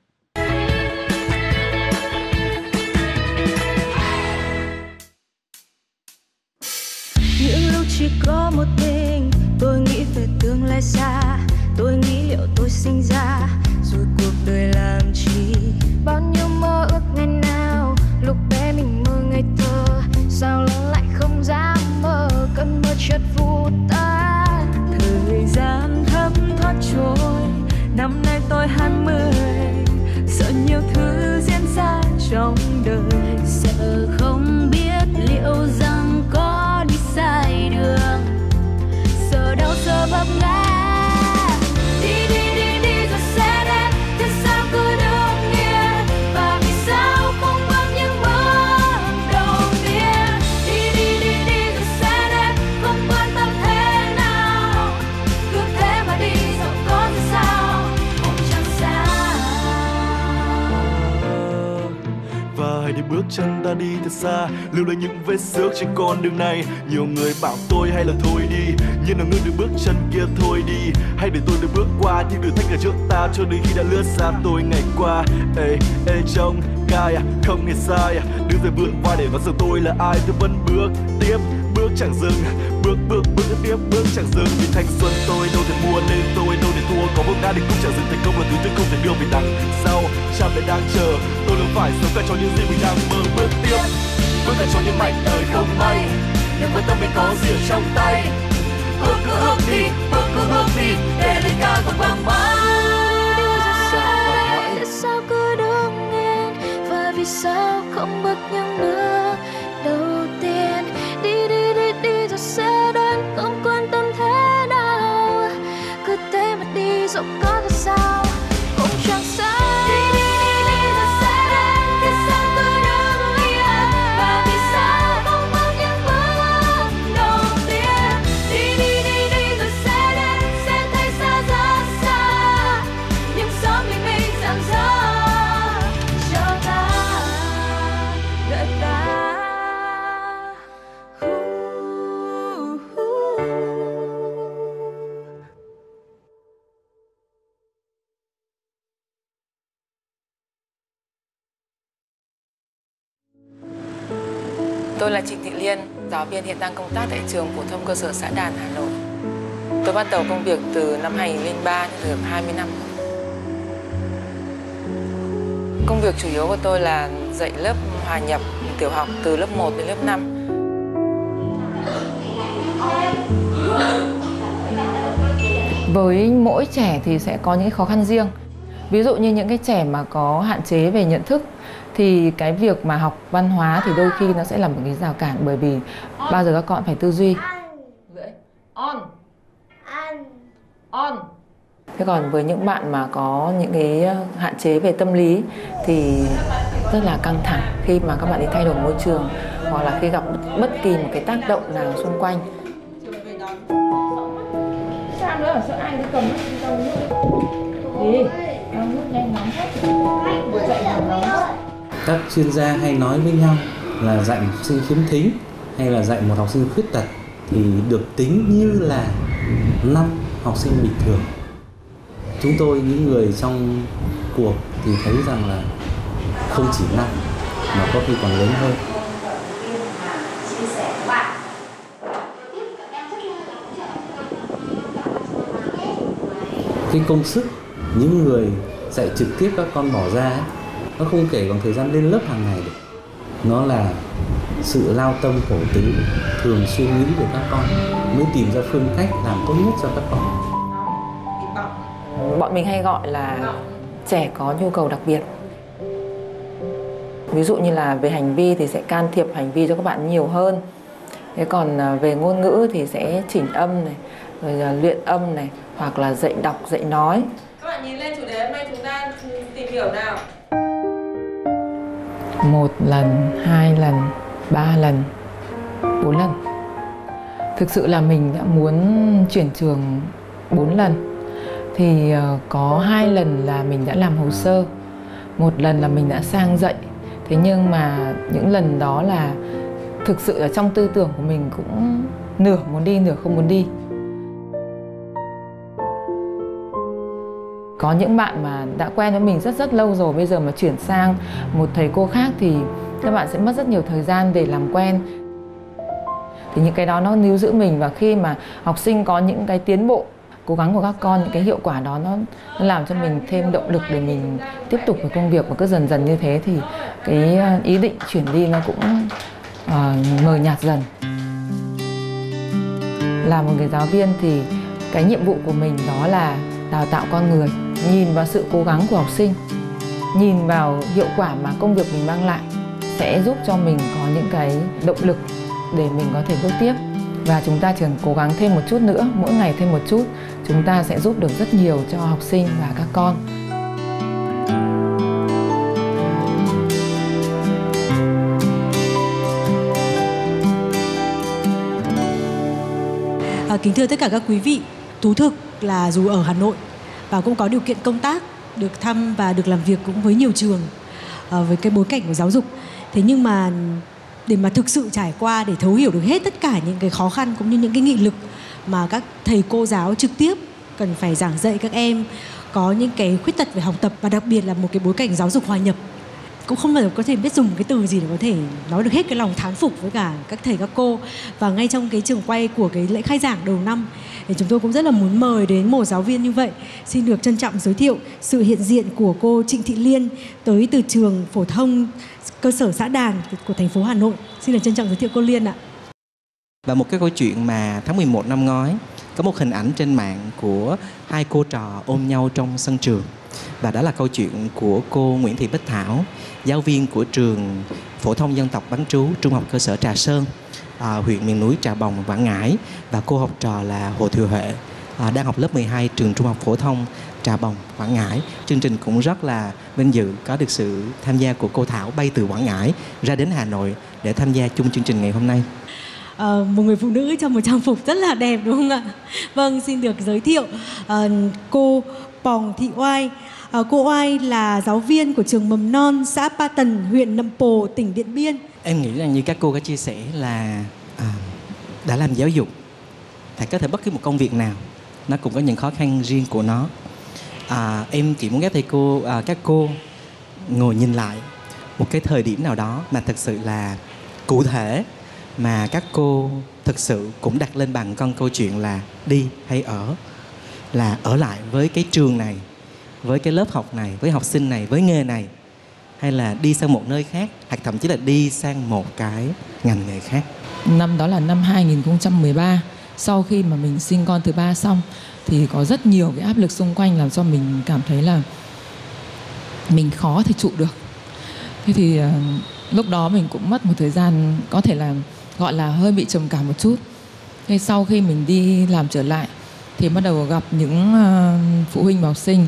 [SPEAKER 2] Những lúc chỉ có một mình tôi nghĩ về tương lai xa, tôi nghĩ liệu tôi sinh ra rồi cuộc đời làm chi. Bao nhiêu mơ ước ngày nào lúc bé mình mơ ngây thơ, sao lớn lại không dám mơ, cơn mơ chợt vụt tan. Thời gian thấm thoát trôi, năm nay tôi 20, sợ nhiều thứ diễn ra trong đời, sợ không biết liệu rằng có đi sai đường, sợ đau sợ vấp ngã. Đi đi đi đi rồi sẽ đến, thế sao cứ đứng yên, và vì sao không bước những bước đầu tiên. Đi đi đi đi rồi sẽ đến, không quan tâm thế nào, cứ thế mà đi dẫu có ra sao cũng chẳng sao.
[SPEAKER 20] Và hãy đi bước chân ta đi thật xa, lưu lại những vết xước trên con đường này. Nhiều người bảo tôi hay là thôi đi, nhưng nào ngưng được bước chân kia thôi đi. Hay để tôi được bước qua những thử thách ở trước ta, cho đến khi đã lướt xa tôi ngày qua. Ê ê trông gai à, không hề sai à, đứng dậy vượt qua để nói rằng tôi là ai. Tôi vẫn bước tiếp, bước chẳng dừng, bước tiếp, bước chẳng dừng. Vì thanh xuân tôi đâu thể mua nên tôi đâu thể thua, có bước ngã thì cũng chẳng dừng. Thành công là thứ tôi không thể đưa về đằng sau, cha mẹ đang chờ tôi luôn phải sống cả cho những gì mình đang mơ. Bước tiếp, bước cả cho những mảnh đời không may, nhưng với tâm mình có gì ở trong tay. Bước cứ bước đi, bước cứ bước đi, để lời ca còn vang mãi.
[SPEAKER 2] Tại sao cứ đứng yên,
[SPEAKER 3] bước những bước đầu tiên. Đi đi đi đi rồi sẽ đến, không quan tâm thế nào, cứ thế mà đi dẫu có ra sao cũng chẳng sao.
[SPEAKER 7] Tôi là Trịnh Thị Liên, giáo viên hiện đang công tác tại trường phổ thông cơ sở xã Đàn, Hà Nội. Tôi bắt đầu công việc từ năm 2003, được 20 năm rồi. Công việc chủ yếu của tôi là dạy lớp hòa nhập tiểu học từ lớp 1 đến lớp 5. Với mỗi trẻ thì sẽ có những khó khăn riêng. Ví dụ như những cái trẻ mà có hạn chế về nhận thức thì cái việc mà học văn hóa thì đôi khi nó sẽ là một cái rào cản, bởi vì bao giờ các con phải tư duy. Thế còn với những bạn mà có những cái hạn chế về tâm lý thì rất là căng thẳng khi mà các bạn đi thay đổi môi trường hoặc là khi gặp bất kỳ một cái tác động nào xung quanh. Sao nữa, sợ ai đi cầm đi đâu nữa. Đi, nước nhanh nóng hết. Vừa dậy nóng hết.
[SPEAKER 12] Các chuyên gia hay nói với nhau là dạy một học sinh khiếm thính hay là dạy một học sinh khuyết tật thì được tính như là 5 học sinh bình thường. Chúng tôi, những người trong cuộc thì thấy rằng là không chỉ 5 mà có khi còn lớn hơn. Cái công sức những người dạy trực tiếp các con bỏ ra ấy, nó không kể bằng thời gian lên lớp hàng ngày được. Nó là sự lao tâm khổ tứ, thường suy nghĩ của các con mới tìm ra phương cách làm tốt nhất cho các con.
[SPEAKER 7] Bọn mình hay gọi là trẻ có nhu cầu đặc biệt. Ví dụ như là về hành vi thì sẽ can thiệp hành vi cho các bạn nhiều hơn. Thế còn về ngôn ngữ thì sẽ chỉnh âm này, rồi là luyện âm này, hoặc là dạy đọc, dạy nói. Các bạn nhìn lên chủ đề hôm nay chúng ta tìm hiểu nào. 1 lần, 2 lần, 3 lần, 4 lần. Thực sự là mình đã muốn chuyển trường 4 lần. Thì có 2 lần là mình đã làm hồ sơ, 1 lần là mình đã sang dạy. Thế nhưng mà những lần đó là thực sự là trong tư tưởng của mình cũng nửa muốn đi, nửa không muốn đi. Có những bạn mà đã quen với mình rất lâu rồi, bây giờ mà chuyển sang một thầy cô khác thì các bạn sẽ mất rất nhiều thời gian để làm quen. Thì những cái đó nó níu giữ mình, và khi mà học sinh có những cái tiến bộ, cố gắng của các con, những cái hiệu quả đó nó làm cho mình thêm động lực để mình tiếp tục với công việc. Và cứ dần dần như thế thì cái ý định chuyển đi nó cũng mờ nhạt dần. Là một người giáo viên thì cái nhiệm vụ của mình đó là đào tạo con người, nhìn vào sự cố gắng của học sinh, nhìn vào hiệu quả mà công việc mình mang lại sẽ giúp cho mình có những cái động lực để mình có thể bước tiếp. Và chúng ta chỉ cần cố gắng thêm một chút nữa, mỗi ngày thêm một chút, chúng ta sẽ giúp được rất nhiều cho học sinh và các con.
[SPEAKER 5] Kính thưa tất cả các quý vị, thú thực là dù ở Hà Nội và cũng có điều kiện công tác, được thăm và được làm việc cũng với nhiều trường với cái bối cảnh của giáo dục. Thế nhưng mà để mà thực sự trải qua, để thấu hiểu được hết tất cả những cái khó khăn cũng như những cái nghị lực mà các thầy cô giáo trực tiếp cần phải giảng dạy các em có những cái khuyết tật về học tập, và đặc biệt là một cái bối cảnh giáo dục hòa nhập, cũng không phải có thể biết dùng cái từ gì để có thể nói được hết cái lòng thán phục với cả các thầy các cô. Và ngay trong cái trường quay của cái lễ khai giảng đầu năm thì chúng tôi cũng rất là muốn mời đến một giáo viên như vậy. Xin được trân trọng giới thiệu sự hiện diện của cô Trịnh Thị Liên, tới từ trường phổ thông cơ sở xã Đàn của thành phố Hà Nội. Xin được trân trọng giới thiệu cô Liên ạ.
[SPEAKER 6] Và một cái câu chuyện mà tháng 11 năm ngoái có một hình ảnh trên mạng của 2 cô trò ôm nhau trong sân trường. Và đó là câu chuyện của cô Nguyễn Thị Bích Thảo, giáo viên của trường phổ thông dân tộc bán trú trung học cơ sở Trà Sơn, huyện miền núi Trà Bồng, Quảng Ngãi, và cô học trò là Hồ Thiều Huệ, đang học lớp 12 trường trung học phổ thông Trà Bồng, Quảng Ngãi. Chương trình cũng rất là vinh dự có được sự tham gia của cô Thảo bay từ Quảng Ngãi ra đến Hà Nội để tham gia chung chương trình ngày hôm nay.
[SPEAKER 5] Một người phụ nữ trong một trang phục rất là đẹp đúng không ạ? Vâng, xin được giới thiệu cô Pòng Thị Oai. Cô Oai là giáo viên của trường mầm non xã Pa Tần, huyện Nậm Pồ, tỉnh Điện Biên.
[SPEAKER 6] Em nghĩ rằng như các cô có chia sẻ là đã làm giáo dục, thì có thể bất cứ một công việc nào nó cũng có những khó khăn riêng của nó. Em chỉ muốn ghép thầy cô, các cô ngồi nhìn lại một cái thời điểm nào đó mà thực sự là cụ thể, mà các cô thực sự cũng đặt lên bằng con câu chuyện là đi hay ở, là ở lại với cái trường này, với cái lớp học này, với học sinh này, với nghề này, hay là đi sang một nơi khác, hoặc thậm chí là đi sang một cái ngành nghề khác.
[SPEAKER 7] Năm đó là năm 2013, sau khi mà mình sinh con thứ 3 xong thì có rất nhiều cái áp lực xung quanh làm cho mình cảm thấy là mình khó thể trụ được. Thế thì lúc đó mình cũng mất một thời gian có thể là gọi là hơi bị trầm cảm một chút. Thế sau khi mình đi làm trở lại thì bắt đầu gặp những phụ huynh và học sinh.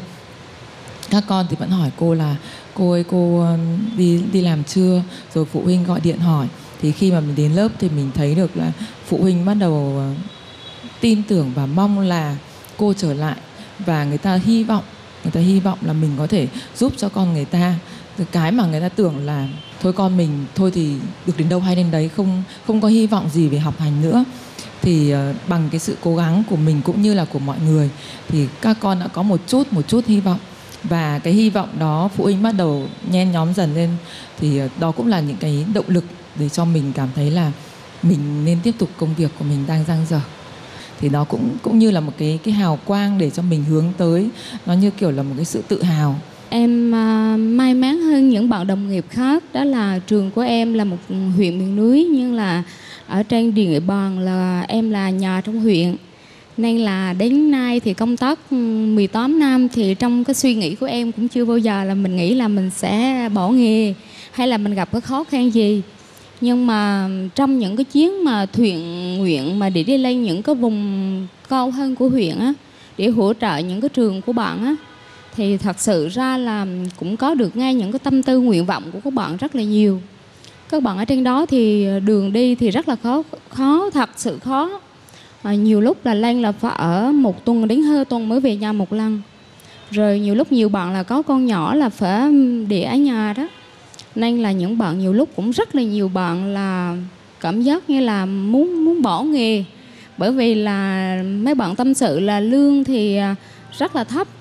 [SPEAKER 7] Các con thì vẫn hỏi cô là cô ơi, cô đi làm chưa? Rồi phụ huynh gọi điện hỏi. Thì khi mà mình đến lớp thì mình thấy được là phụ huynh bắt đầu tin tưởng và mong là cô trở lại, và người ta hy vọng là mình có thể giúp cho con người ta. Cái mà người ta tưởng là thôi con mình thôi thì được đến đâu hay đến đấy, không có hy vọng gì về học hành nữa. Thì bằng cái sự cố gắng của mình cũng như là của mọi người thì các con đã có một chút hy vọng, và cái hy vọng đó phụ huynh bắt đầu nhen nhóm dần lên. Thì đó cũng là những cái động lực để cho mình cảm thấy là mình nên tiếp tục công việc của mình đang dang dở. Thì đó cũng như là một cái hào quang để cho mình hướng tới, nó như kiểu là một cái sự tự hào.
[SPEAKER 21] Em may mắn hơn những bạn đồng nghiệp khác, đó là trường của em là một huyện miền núi, nhưng là ở trên địa bàn là em là nhà trong huyện, nên là đến nay thì công tác 18 năm thì trong cái suy nghĩ của em cũng chưa bao giờ là mình nghĩ là mình sẽ bỏ nghề hay là mình gặp cái khó khăn gì. Nhưng mà trong những cái chuyến mà thiện nguyện mà để đi lên những cái vùng cao hơn của huyện á, để hỗ trợ những cái trường của bạn á, thì thật sự ra là cũng có được nghe những cái tâm tư nguyện vọng của các bạn rất là nhiều. Các bạn ở trên đó thì đường đi thì rất là khó, thật sự khó. Nhiều lúc là lên là phải ở một tuần đến hơn tuần mới về nhà một lần. Rồi nhiều lúc nhiều bạn là có con nhỏ là phải để ở nhà đó. Nên là những bạn nhiều lúc cũng rất là nhiều bạn là cảm giác như là muốn bỏ nghề. Bởi vì là mấy bạn tâm sự là lương thì rất là thấp,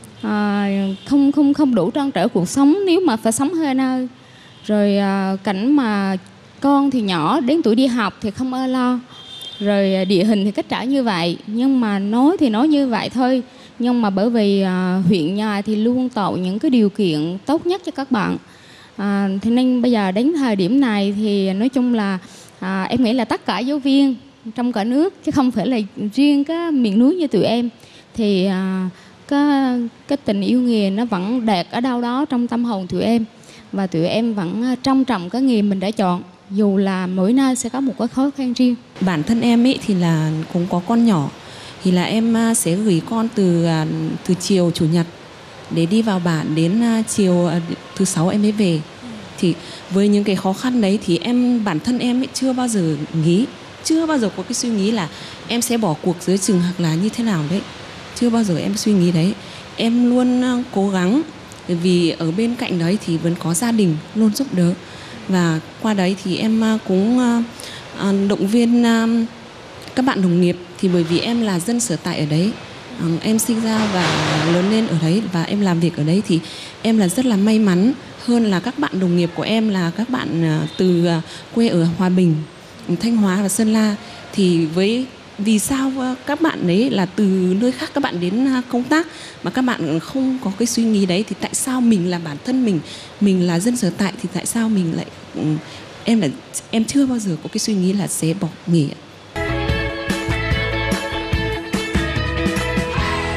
[SPEAKER 21] không đủ trăn trở cuộc sống nếu mà phải sống hơi nơi. Rồi cảnh mà con thì nhỏ, đến tuổi đi học thì không lo. Rồi địa hình thì cách trở như vậy, nhưng mà nói thì nói như vậy thôi. Nhưng mà bởi vì huyện nhà thì luôn tạo những cái điều kiện tốt nhất cho các bạn. Thế nên bây giờ đến thời điểm này thì nói chung là em nghĩ là tất cả giáo viên trong cả nước, chứ không phải là riêng cái miền núi như tụi em, thì cái tình yêu nghề nó vẫn đẹp ở đâu đó trong tâm hồn tụi em. Và tụi em vẫn trân trọng cái nghề mình đã chọn, dù là mỗi nơi sẽ có một cái khó khăn riêng.
[SPEAKER 22] Bản thân em ấy thì là cũng có con nhỏ, thì là em sẽ gửi con từ chiều chủ nhật để đi vào bản, đến chiều thứ sáu em mới về. Thì với những cái khó khăn đấy thì bản thân em ấy chưa bao giờ có cái suy nghĩ là em sẽ bỏ cuộc giữa chừng hoặc là như thế nào đấy. Chưa bao giờ em suy nghĩ đấy. Em luôn cố gắng, bởi vì ở bên cạnh đấy thì vẫn có gia đình luôn giúp đỡ. Và qua đấy thì em cũng động viên các bạn đồng nghiệp. Thì bởi vì em là dân sở tại ở đấy, em sinh ra và lớn lên ở đấy và em làm việc ở đấy, thì em là rất là may mắn hơn là các bạn đồng nghiệp của em là các bạn từ quê ở Hòa Bình, Thanh Hóa và Sơn La. Thì vì sao các bạn đấy là từ nơi khác các bạn đến công tác mà các bạn không có cái suy nghĩ đấy, thì tại sao mình là bản thân mình là dân sở tại thì tại sao mình lại em chưa bao giờ có cái suy nghĩ là sẽ bỏ nghề.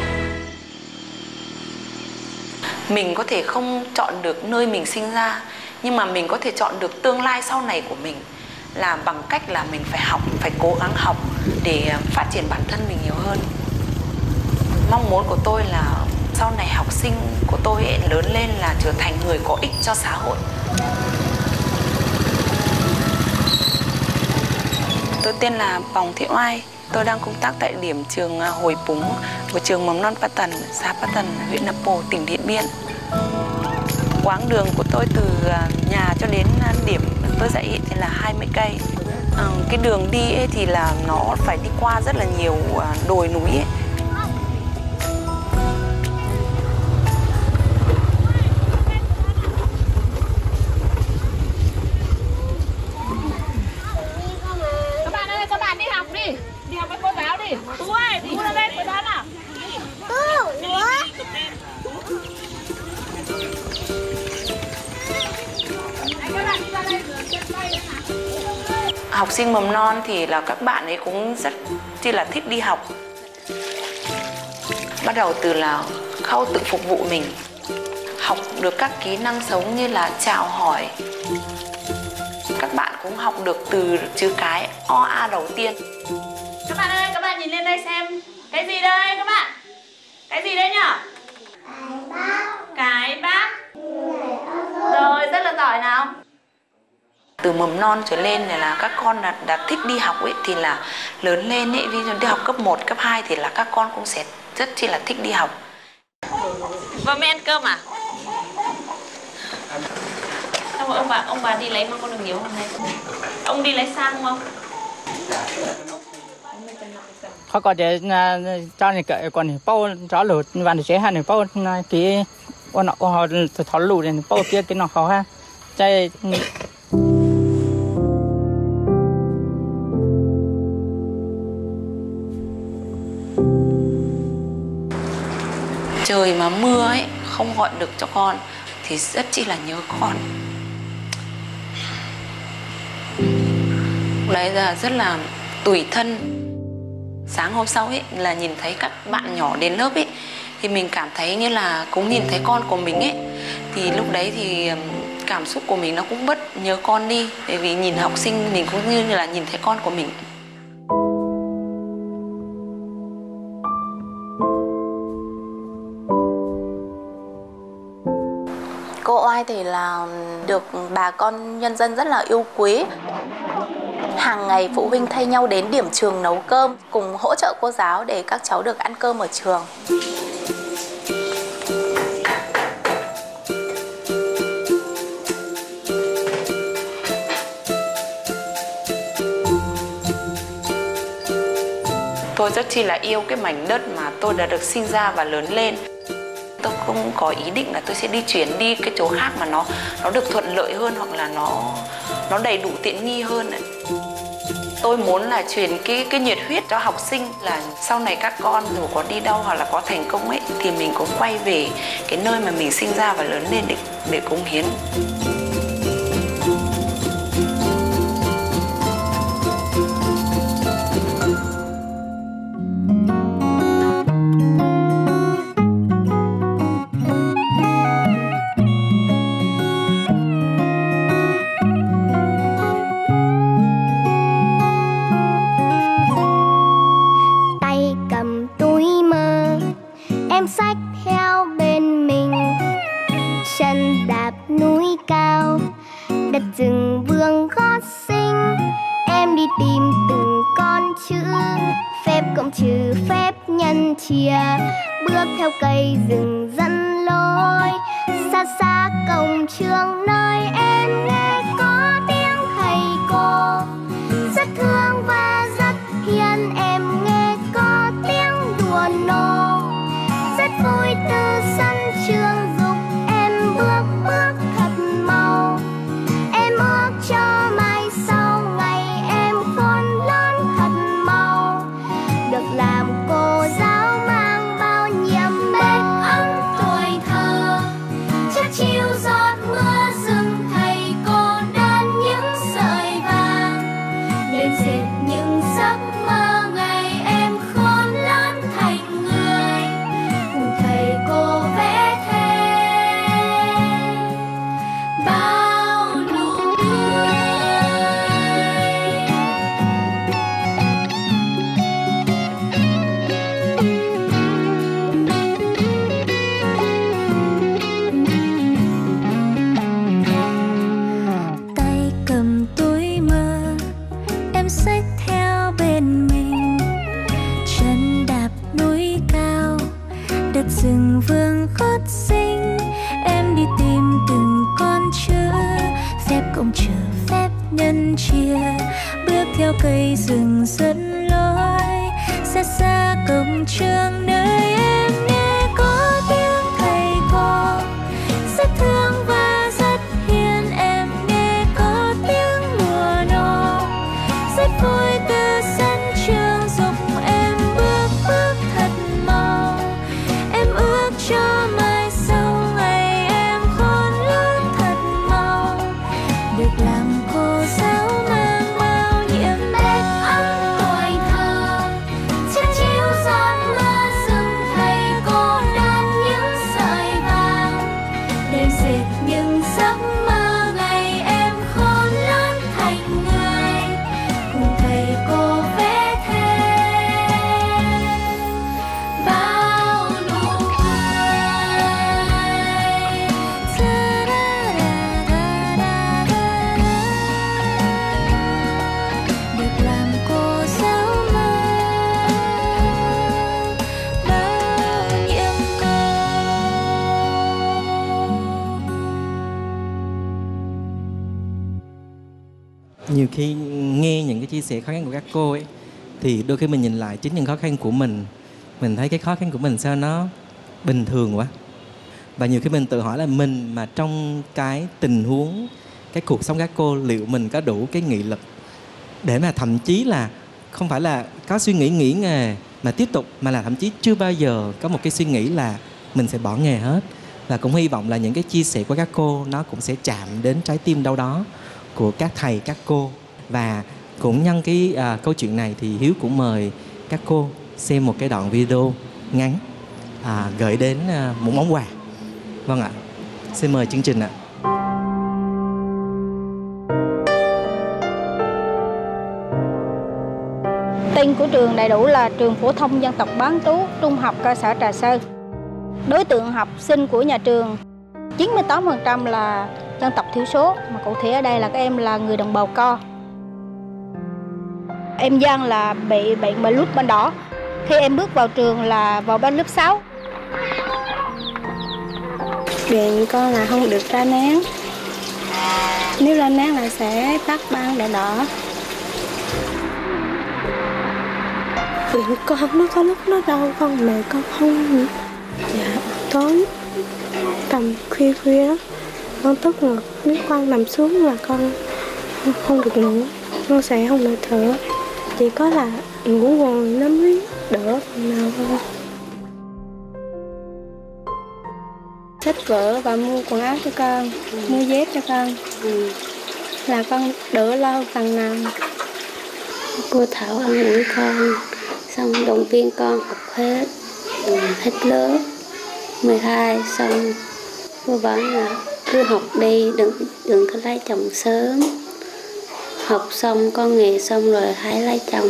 [SPEAKER 23] Mình có thể không chọn được nơi mình sinh ra,
[SPEAKER 1] Nhưng mà mình có thể chọn được tương lai sau này của mình là bằng cách là mình phải học, phải cố gắng học để phát triển bản thân mình nhiều hơn. Mong muốn của tôi là sau này học sinh của tôi lớn lên là trở thành người có ích cho xã hội. Tôi tên là Vòng Thị Oai. Tôi đang công tác tại điểm trường Hồi Púng của trường mầm non Pa Tần, xã Pa Tần, huyện Nậm Pồ, tỉnh Điện Biên. Quãng đường của tôi từ nhà cho đến điểm tôi dạy thì là 20 cây. Cái đường đi ấy thì là nó phải đi qua rất là nhiều đồi núi ấy.
[SPEAKER 4] Các bạn đi học đi. Đi học với cô giáo đi. Tú ơi, Tú ra đây, cô đón nào.
[SPEAKER 1] Học sinh mầm non thì là các bạn ấy cũng rất chi là thích đi học. Bắt đầu từ là khâu tự phục vụ mình, học được các kỹ năng sống như là chào hỏi. Các bạn cũng học được từ chữ cái O A đầu tiên.
[SPEAKER 4] Các bạn ơi, các bạn nhìn lên đây xem. Cái gì đây các bạn? Cái gì đây nhở? Cái bát. Rồi, rất là giỏi nào.
[SPEAKER 1] Từ mầm non trở lên này là các con đã thích đi học ấy, thì là lớn lên ấy, ví dụ đi học cấp 1, cấp 2 thì là các con cũng sẽ rất chi là thích đi học.
[SPEAKER 4] Và mẹ ăn cơm à? Xong rồi ông bà đi lấy mà con được nhiều hôm nay. Ông đi lấy sang không?
[SPEAKER 23] Họ có thể cho này cái còn bao rõ lụt và để chế hàng bao cái con nọ của họ tháo lụt này bao kia cái nọ khó ha. Chạy
[SPEAKER 1] Trời mà mưa ấy không gọi được cho con thì rất chi là nhớ con. Đấy là rất là tủi thân. Sáng hôm sau ấy là nhìn thấy các bạn nhỏ đến lớp ấy thì mình cảm thấy như là cũng nhìn thấy con của mình ấy. Thì lúc đấy thì cảm xúc của mình nó cũng bớt nhớ con đi. Bởi vì nhìn học sinh mình cũng như là nhìn thấy con của mình.
[SPEAKER 24] Cô Oai thì là được bà con nhân dân rất là yêu quý. Hàng ngày phụ huynh thay nhau đến điểm trường nấu cơm, cùng hỗ trợ cô giáo để các cháu được ăn cơm ở trường.
[SPEAKER 1] Tôi rất chi là yêu cái mảnh đất mà tôi đã được sinh ra và lớn lên. Tôi không có ý định là tôi sẽ đi chuyển đi cái chỗ khác mà nó được thuận lợi hơn hoặc là nó đầy đủ tiện nghi hơn. Tôi muốn là truyền cái nhiệt huyết cho học sinh là sau này các con dù có đi đâu hoặc là có thành công ấy thì mình cũng quay về cái nơi mà mình sinh ra và lớn lên để cống hiến.
[SPEAKER 3] Xách theo bên mình chân đạp núi cao, đất rừng vương gót xinh. Em đi tìm từng con chữ, phép cộng trừ phép nhân chia, bước theo cây rừng dẫn lối. Xa xa cổng trường nơi em nghe có tiếng thầy cô, rất thương và rất hiền. Em nghe có tiếng đùa nô, rất vui từ sân trường dục em bước thật mau. Em ước cho mai sau ngày em khôn lớn thật mau, được làm cô giáo mang bao nhiệm màu ấm tuổi thơ. Chắc chiều giọt mưa rừng thầy cô
[SPEAKER 2] theo cây rừng dẫn lối, xa xa cổng trường nơi em nghe có tiếng thầy cô rất thương và rất hiền. Em nghe có tiếng mùa nô rất vui từ sân trường, dục em bước bước thật mau. Em ước cho mai sau ngày em khôn lớn thật mau, được làm cô giáo mang bao nhiêu Tết ấm tuổi thơ. Chiếc chiếu giọt mưa rừng thầy cô đan những sợi vàng, đêm dệt những giấc mơ ngày em khôn lớn thành người, cùng thầy cô vẽ thêm bao nụ cười. Được làm cô giáo mang bao nhiêu
[SPEAKER 6] Nhiều khi nghe những cái chia sẻ khó khăn của các cô ấy thì đôi khi mình nhìn lại chính những khó khăn của mình thấy cái khó khăn của mình sao nó bình thường quá. Và nhiều khi mình tự hỏi là mình mà trong cái tình huống, cái cuộc sống các cô, liệu mình có đủ cái nghị lực để mà thậm chí là không phải là có suy nghĩ nghỉ nghề mà tiếp tục, mà là thậm chí chưa bao giờ có một cái suy nghĩ là mình sẽ bỏ nghề hết. Và cũng hy vọng là những cái chia sẻ của các cô nó cũng sẽ chạm đến trái tim đâu đó của các thầy, các cô. Và cũng nhân cái câu chuyện này thì Hiếu cũng mời các cô xem một cái đoạn video ngắn gửi đến một món quà. Vâng ạ, xin mời chương trình ạ.
[SPEAKER 9] Tên của trường đầy đủ là Trường Phổ thông Dân tộc Bán Trú, Trung học cơ sở Trà Sơn. Đối tượng học sinh của nhà trường 98% là dân tộc thiểu số, mà cụ thể ở đây là các em là người đồng bào Co. Em Giang là bị bệnh mà lút ban đỏ. Khi em bước vào trường là vào ban lớp 6.
[SPEAKER 10] Bệnh con là không được ra nén. Nếu ra nén là sẽ tắt ban đỏ đỏ. Bệnh con nó có lúc nó đau con mẹ con không. Dạ, tối tầm khuya con tức ngực, nếu con nằm xuống là con không được ngủ, con sẽ không được thở, chỉ có là ngủ ngồi nó mới đỡ phần nào thôi. Sách vở và mua quần áo cho con, mua dép cho con, là con đỡ lo phần nào. Cô Thảo ăn ủi con, xong động viên con học hết lớp 12, xong cô bảo là cứ học đi, đừng có lấy chồng sớm, học xong có nghề xong rồi hãy lấy chồng.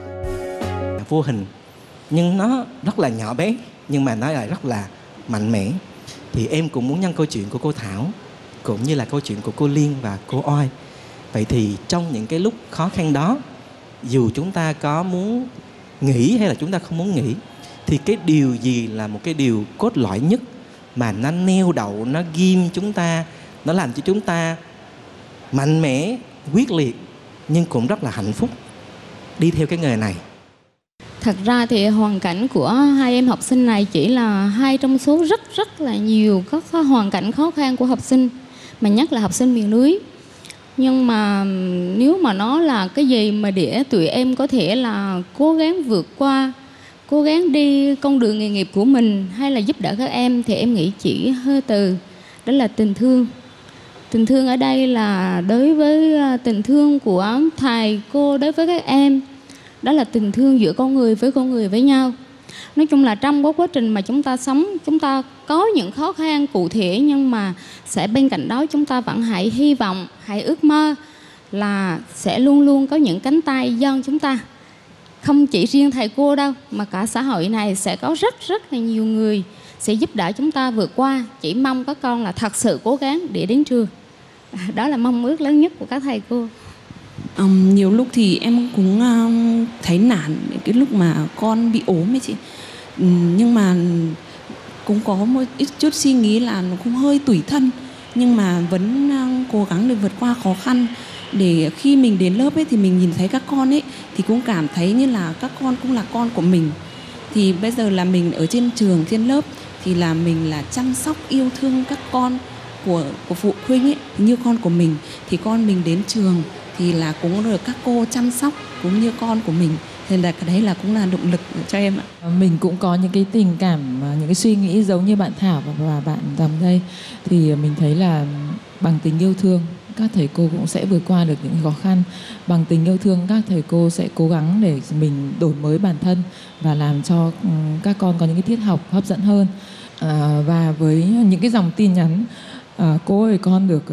[SPEAKER 6] Vô hình nhưng nó rất là nhỏ bé, nhưng mà nó lại rất là mạnh mẽ. Thì em cũng muốn nhân câu chuyện của cô Thảo cũng như là câu chuyện của cô Liên và cô Oai. Vậy thì trong những cái lúc khó khăn đó, dù chúng ta có muốn nghỉ hay là chúng ta không muốn nghỉ, thì cái điều gì là một cái điều cốt lõi nhất mà nó neo đậu, nó ghim chúng ta, nó làm cho chúng ta mạnh mẽ, quyết liệt nhưng cũng rất là hạnh phúc đi theo cái nghề này?
[SPEAKER 21] Thật ra thì hoàn cảnh của hai em học sinh này chỉ là hai trong số rất là nhiều các hoàn cảnh khó khăn của học sinh, mà nhất là học sinh miền núi. Nhưng mà nếu mà nó là cái gì mà để tụi em có thể là cố gắng vượt qua, cố gắng đi con đường nghề nghiệp của mình hay là giúp đỡ các em, thì em nghĩ chỉ hơi từ đó là tình thương. Tình thương ở đây là đối với tình thương của thầy cô đối với các em, đó là tình thương giữa con người với nhau. Nói chung là trong quá trình mà chúng ta sống, chúng ta có những khó khăn cụ thể, nhưng mà sẽ bên cạnh đó chúng ta vẫn hãy hy vọng, hãy ước mơ là sẽ luôn luôn có những cánh tay dân chúng ta. Không chỉ riêng thầy cô đâu, mà cả xã hội này sẽ có rất là nhiều người sẽ giúp đỡ chúng ta vượt qua. Chỉ mong các con là thật sự cố gắng để đến trường. Đó là mong ước lớn nhất của các thầy cô.
[SPEAKER 22] Nhiều lúc thì em cũng thấy nản cái lúc mà con bị ốm ấy chị. Nhưng mà cũng có một ít chút suy nghĩ là nó cũng hơi tủi thân, nhưng mà vẫn cố gắng để vượt qua khó khăn. để khi mình đến lớp ấy thì mình nhìn thấy các con ấy thì cũng cảm thấy như là các con cũng là con của mình. Thì bây giờ là mình ở trên trường, trên lớp thì là mình là chăm sóc yêu thương các con của phụ huynh ấy như con của mình, thì con mình đến trường thì là cũng được các cô chăm sóc cũng như con của mình. Nên là cái đấy là cũng là động lực cho em ạ.
[SPEAKER 11] Mình cũng có những cái tình cảm, những cái suy nghĩ giống như bạn Thảo và bạn Tầm đây. Thì mình thấy là bằng tình yêu thương các thầy cô cũng sẽ vượt qua được những khó khăn. Bằng tình yêu thương các thầy cô sẽ cố gắng để mình đổi mới bản thân và làm cho các con có những cái tiết học hấp dẫn hơn. Và với những cái dòng tin nhắn cô ơi con được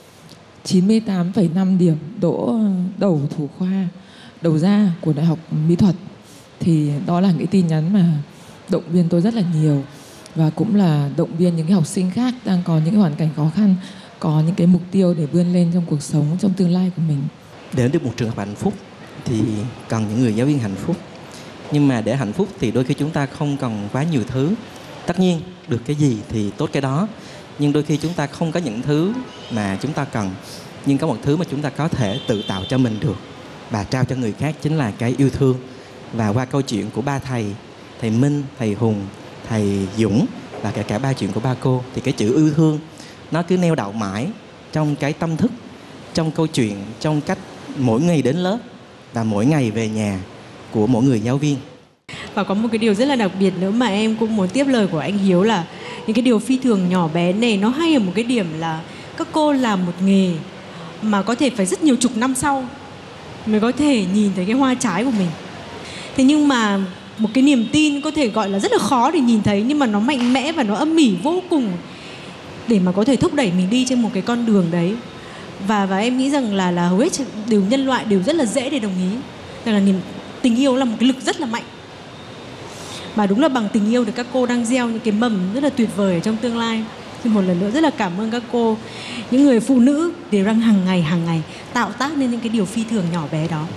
[SPEAKER 11] 98,5 điểm đỗ đầu thủ khoa đầu ra của Đại học Mỹ thuật, thì đó là những cái tin nhắn mà động viên tôi rất là nhiều, và cũng là động viên những cái học sinh khác đang có những cái hoàn cảnh khó khăn, có những cái mục tiêu để vươn lên trong cuộc sống, trong tương lai của mình.
[SPEAKER 6] Để được một trường học hạnh phúc thì cần những người giáo viên hạnh phúc. Nhưng mà để hạnh phúc thì đôi khi chúng ta không cần quá nhiều thứ. Tất nhiên được cái gì thì tốt cái đó, nhưng đôi khi chúng ta không có những thứ mà chúng ta cần, nhưng có một thứ mà chúng ta có thể tự tạo cho mình được và trao cho người khác, chính là cái yêu thương. Và qua câu chuyện của ba thầy, thầy Minh, thầy Hùng, thầy Dũng và cả ba chuyện của ba cô, thì cái chữ yêu thương nó cứ neo đậu mãi trong cái tâm thức, trong câu chuyện, trong cách mỗi ngày đến lớp và mỗi ngày về nhà của mỗi người giáo viên.
[SPEAKER 5] Và có một cái điều rất là đặc biệt nữa mà em cũng muốn tiếp lời của anh Hiếu là những cái điều phi thường nhỏ bé này nó hay ở một cái điểm là các cô làm một nghề mà có thể phải rất nhiều chục năm sau mới có thể nhìn thấy cái hoa trái của mình. Thế nhưng mà một cái niềm tin có thể gọi là rất là khó để nhìn thấy, nhưng mà nó mạnh mẽ và nó âm ỉ vô cùng để mà có thể thúc đẩy mình đi trên một cái con đường đấy. Và em nghĩ rằng là hầu hết đều nhân loại đều rất là dễ để đồng ý rằng là tình yêu là một cái lực rất là mạnh. Mà đúng là bằng tình yêu thì các cô đang gieo những cái mầm rất là tuyệt vời ở trong tương lai. Thì một lần nữa rất là cảm ơn các cô, những người phụ nữ đều đang hàng ngày tạo tác nên những cái điều phi thường nhỏ bé đó.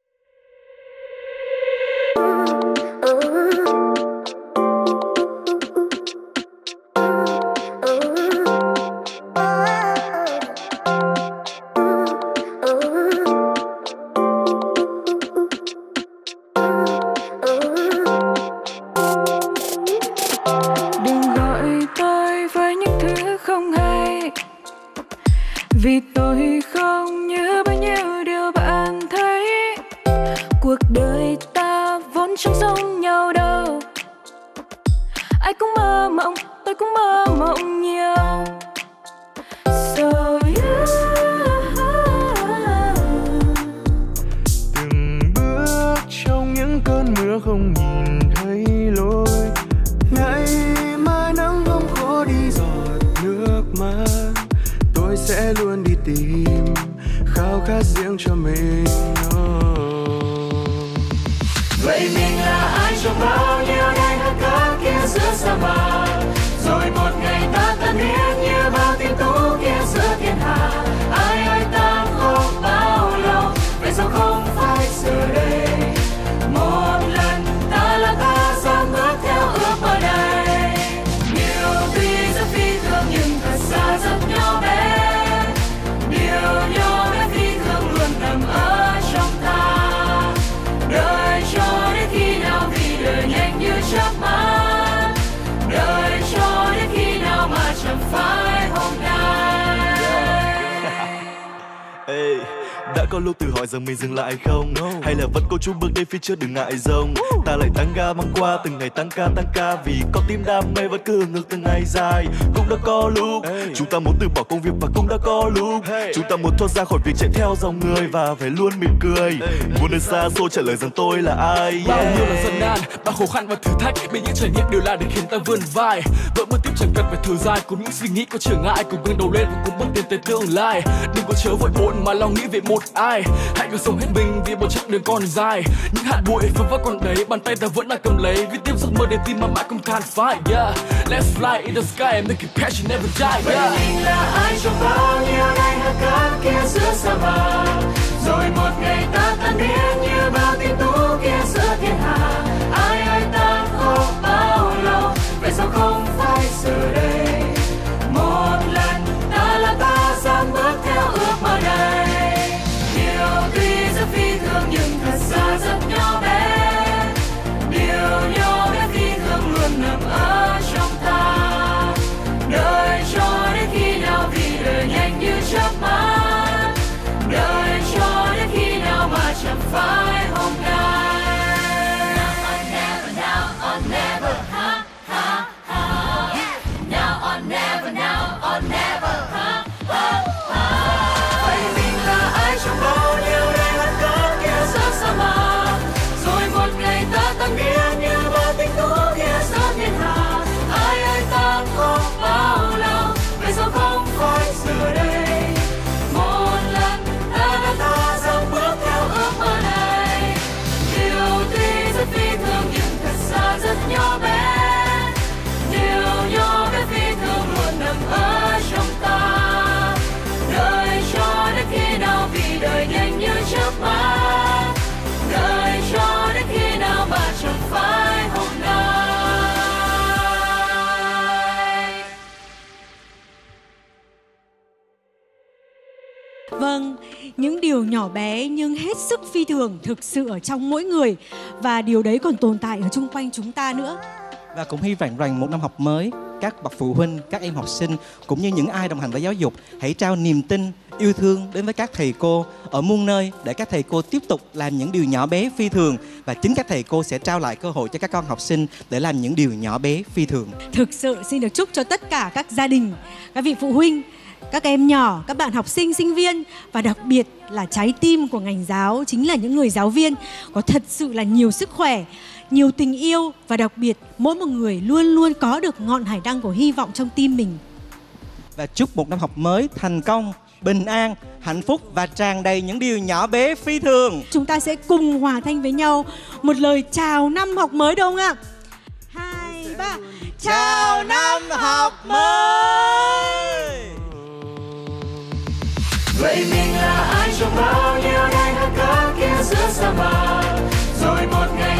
[SPEAKER 2] Vì tôi không nhớ bao nhiêu điều bạn thấy. Cuộc đời ta vốn chẳng giống nhau đâu. Ai cũng mơ mộng, tôi cũng mơ mộng nhiều. So
[SPEAKER 20] từng bước trong những cơn mưa không nhìn thấy lối. Ngày mai nắng không khó đi giọt nước mắt. Tôi sẽ luôn đi tìm khao khát riêng cho mình.
[SPEAKER 2] Vậy mình là ai trong bao nhiêu ngày hát ca kia giữa sa mạc. Rồi một ngày ta tan biến như bao tiếng tú kia giữa thiên hà. Ai ơi ta không bao lâu, vậy sao không phải giờ đây. Một lần ta là ta dám bước theo ước mơ này. Điều tuy rất phi thường nhưng thật ra rất nhỏ bé. Điều nhỏ bé phi thường luôn nằm ở trong ta. Đời cho đến khi nào vì đời nhanh như chớp mắt. Đời cho đến khi nào mà chẳng phải hôm nay.
[SPEAKER 20] Ê, đã có lúc tự hỏi rằng mình dừng lại không? Hay là vẫn có chút bước đến phía trước đừng ngại dông. Ta lại tăng ga băng qua từng ngày tăng ca. Vì có tim đam mê vẫn cứ ngược từng ngày dài. Cũng đã có lúc chúng ta muốn từ bỏ công việc và cũng đã có lúc chúng ta muốn thoát ra khỏi việc chạy theo dòng người và phải luôn mỉm cười. Muốn nơi xa xôi trả lời rằng tôi là ai.
[SPEAKER 13] Bao nhiêu là gian nan, bao khó khăn và thử thách, bên những trải nghiệm đều là để khiến ta vươn vai. Vẫn bước tiếp chẳng cần phải thở dài, cùng những suy nghĩ có trở ngại, cùng ngẩng đầu lên và cùng bước tiến tới tương lai. Đừng có chớ vội muộn mà lo nghĩ về một ai. Hãy cứ sống hết mình vì một chặng đường còn dài. Những hạt bụi vẫn vẫn còn đấy, bàn tay ta vẫn đang cầm lấy. Viết tiếp giấc mơ để tim mà mãi không than phai. Yeah, let's fly in the sky and make it passion never die.
[SPEAKER 2] Yeah. Vậy mình là ai trong bao nhiêu ngày hát ca kia giữa sa mạc. Rồi một ngày ta tan biến như bao tiếng tú kia giữa thiên hà. Ai ơi ta không bao lâu, vậy sao không phải giờ đây. Một lần ta là ta dám bước theo ước mơ này.
[SPEAKER 5] Vâng, những điều nhỏ bé nhưng hết sức phi thường thực sự ở trong mỗi người, và điều đấy còn tồn tại ở chung quanh chúng ta nữa.
[SPEAKER 6] Và cũng hy vọng rằng một năm học mới, các bậc phụ huynh, các em học sinh cũng như những ai đồng hành với giáo dục hãy trao niềm tin, yêu thương đến với các thầy cô ở muôn nơi, để các thầy cô tiếp tục làm những điều nhỏ bé phi thường, và chính các thầy cô sẽ trao lại cơ hội cho các con học sinh để làm những điều nhỏ bé phi thường.
[SPEAKER 5] Thực sự xin được chúc cho tất cả các gia đình, các vị phụ huynh, các em nhỏ, các bạn học sinh, sinh viên, và đặc biệt là trái tim của ngành giáo chính là những người giáo viên, có thật sự là nhiều sức khỏe, nhiều tình yêu, và đặc biệt mỗi một người luôn luôn có được ngọn hải đăng của hy vọng trong tim mình.
[SPEAKER 6] Và chúc một năm học mới thành công, bình an, hạnh phúc và tràn đầy những điều nhỏ bé phi thường.
[SPEAKER 5] Chúng ta sẽ cùng hòa thanh với nhau một lời chào năm học mới, đúng không ạ? 2, 3.
[SPEAKER 6] Chào năm học mới.
[SPEAKER 2] Vậy mình là ai trong bao nhiêu ngày hát ca kia giữa sa mạc, rồi một ngày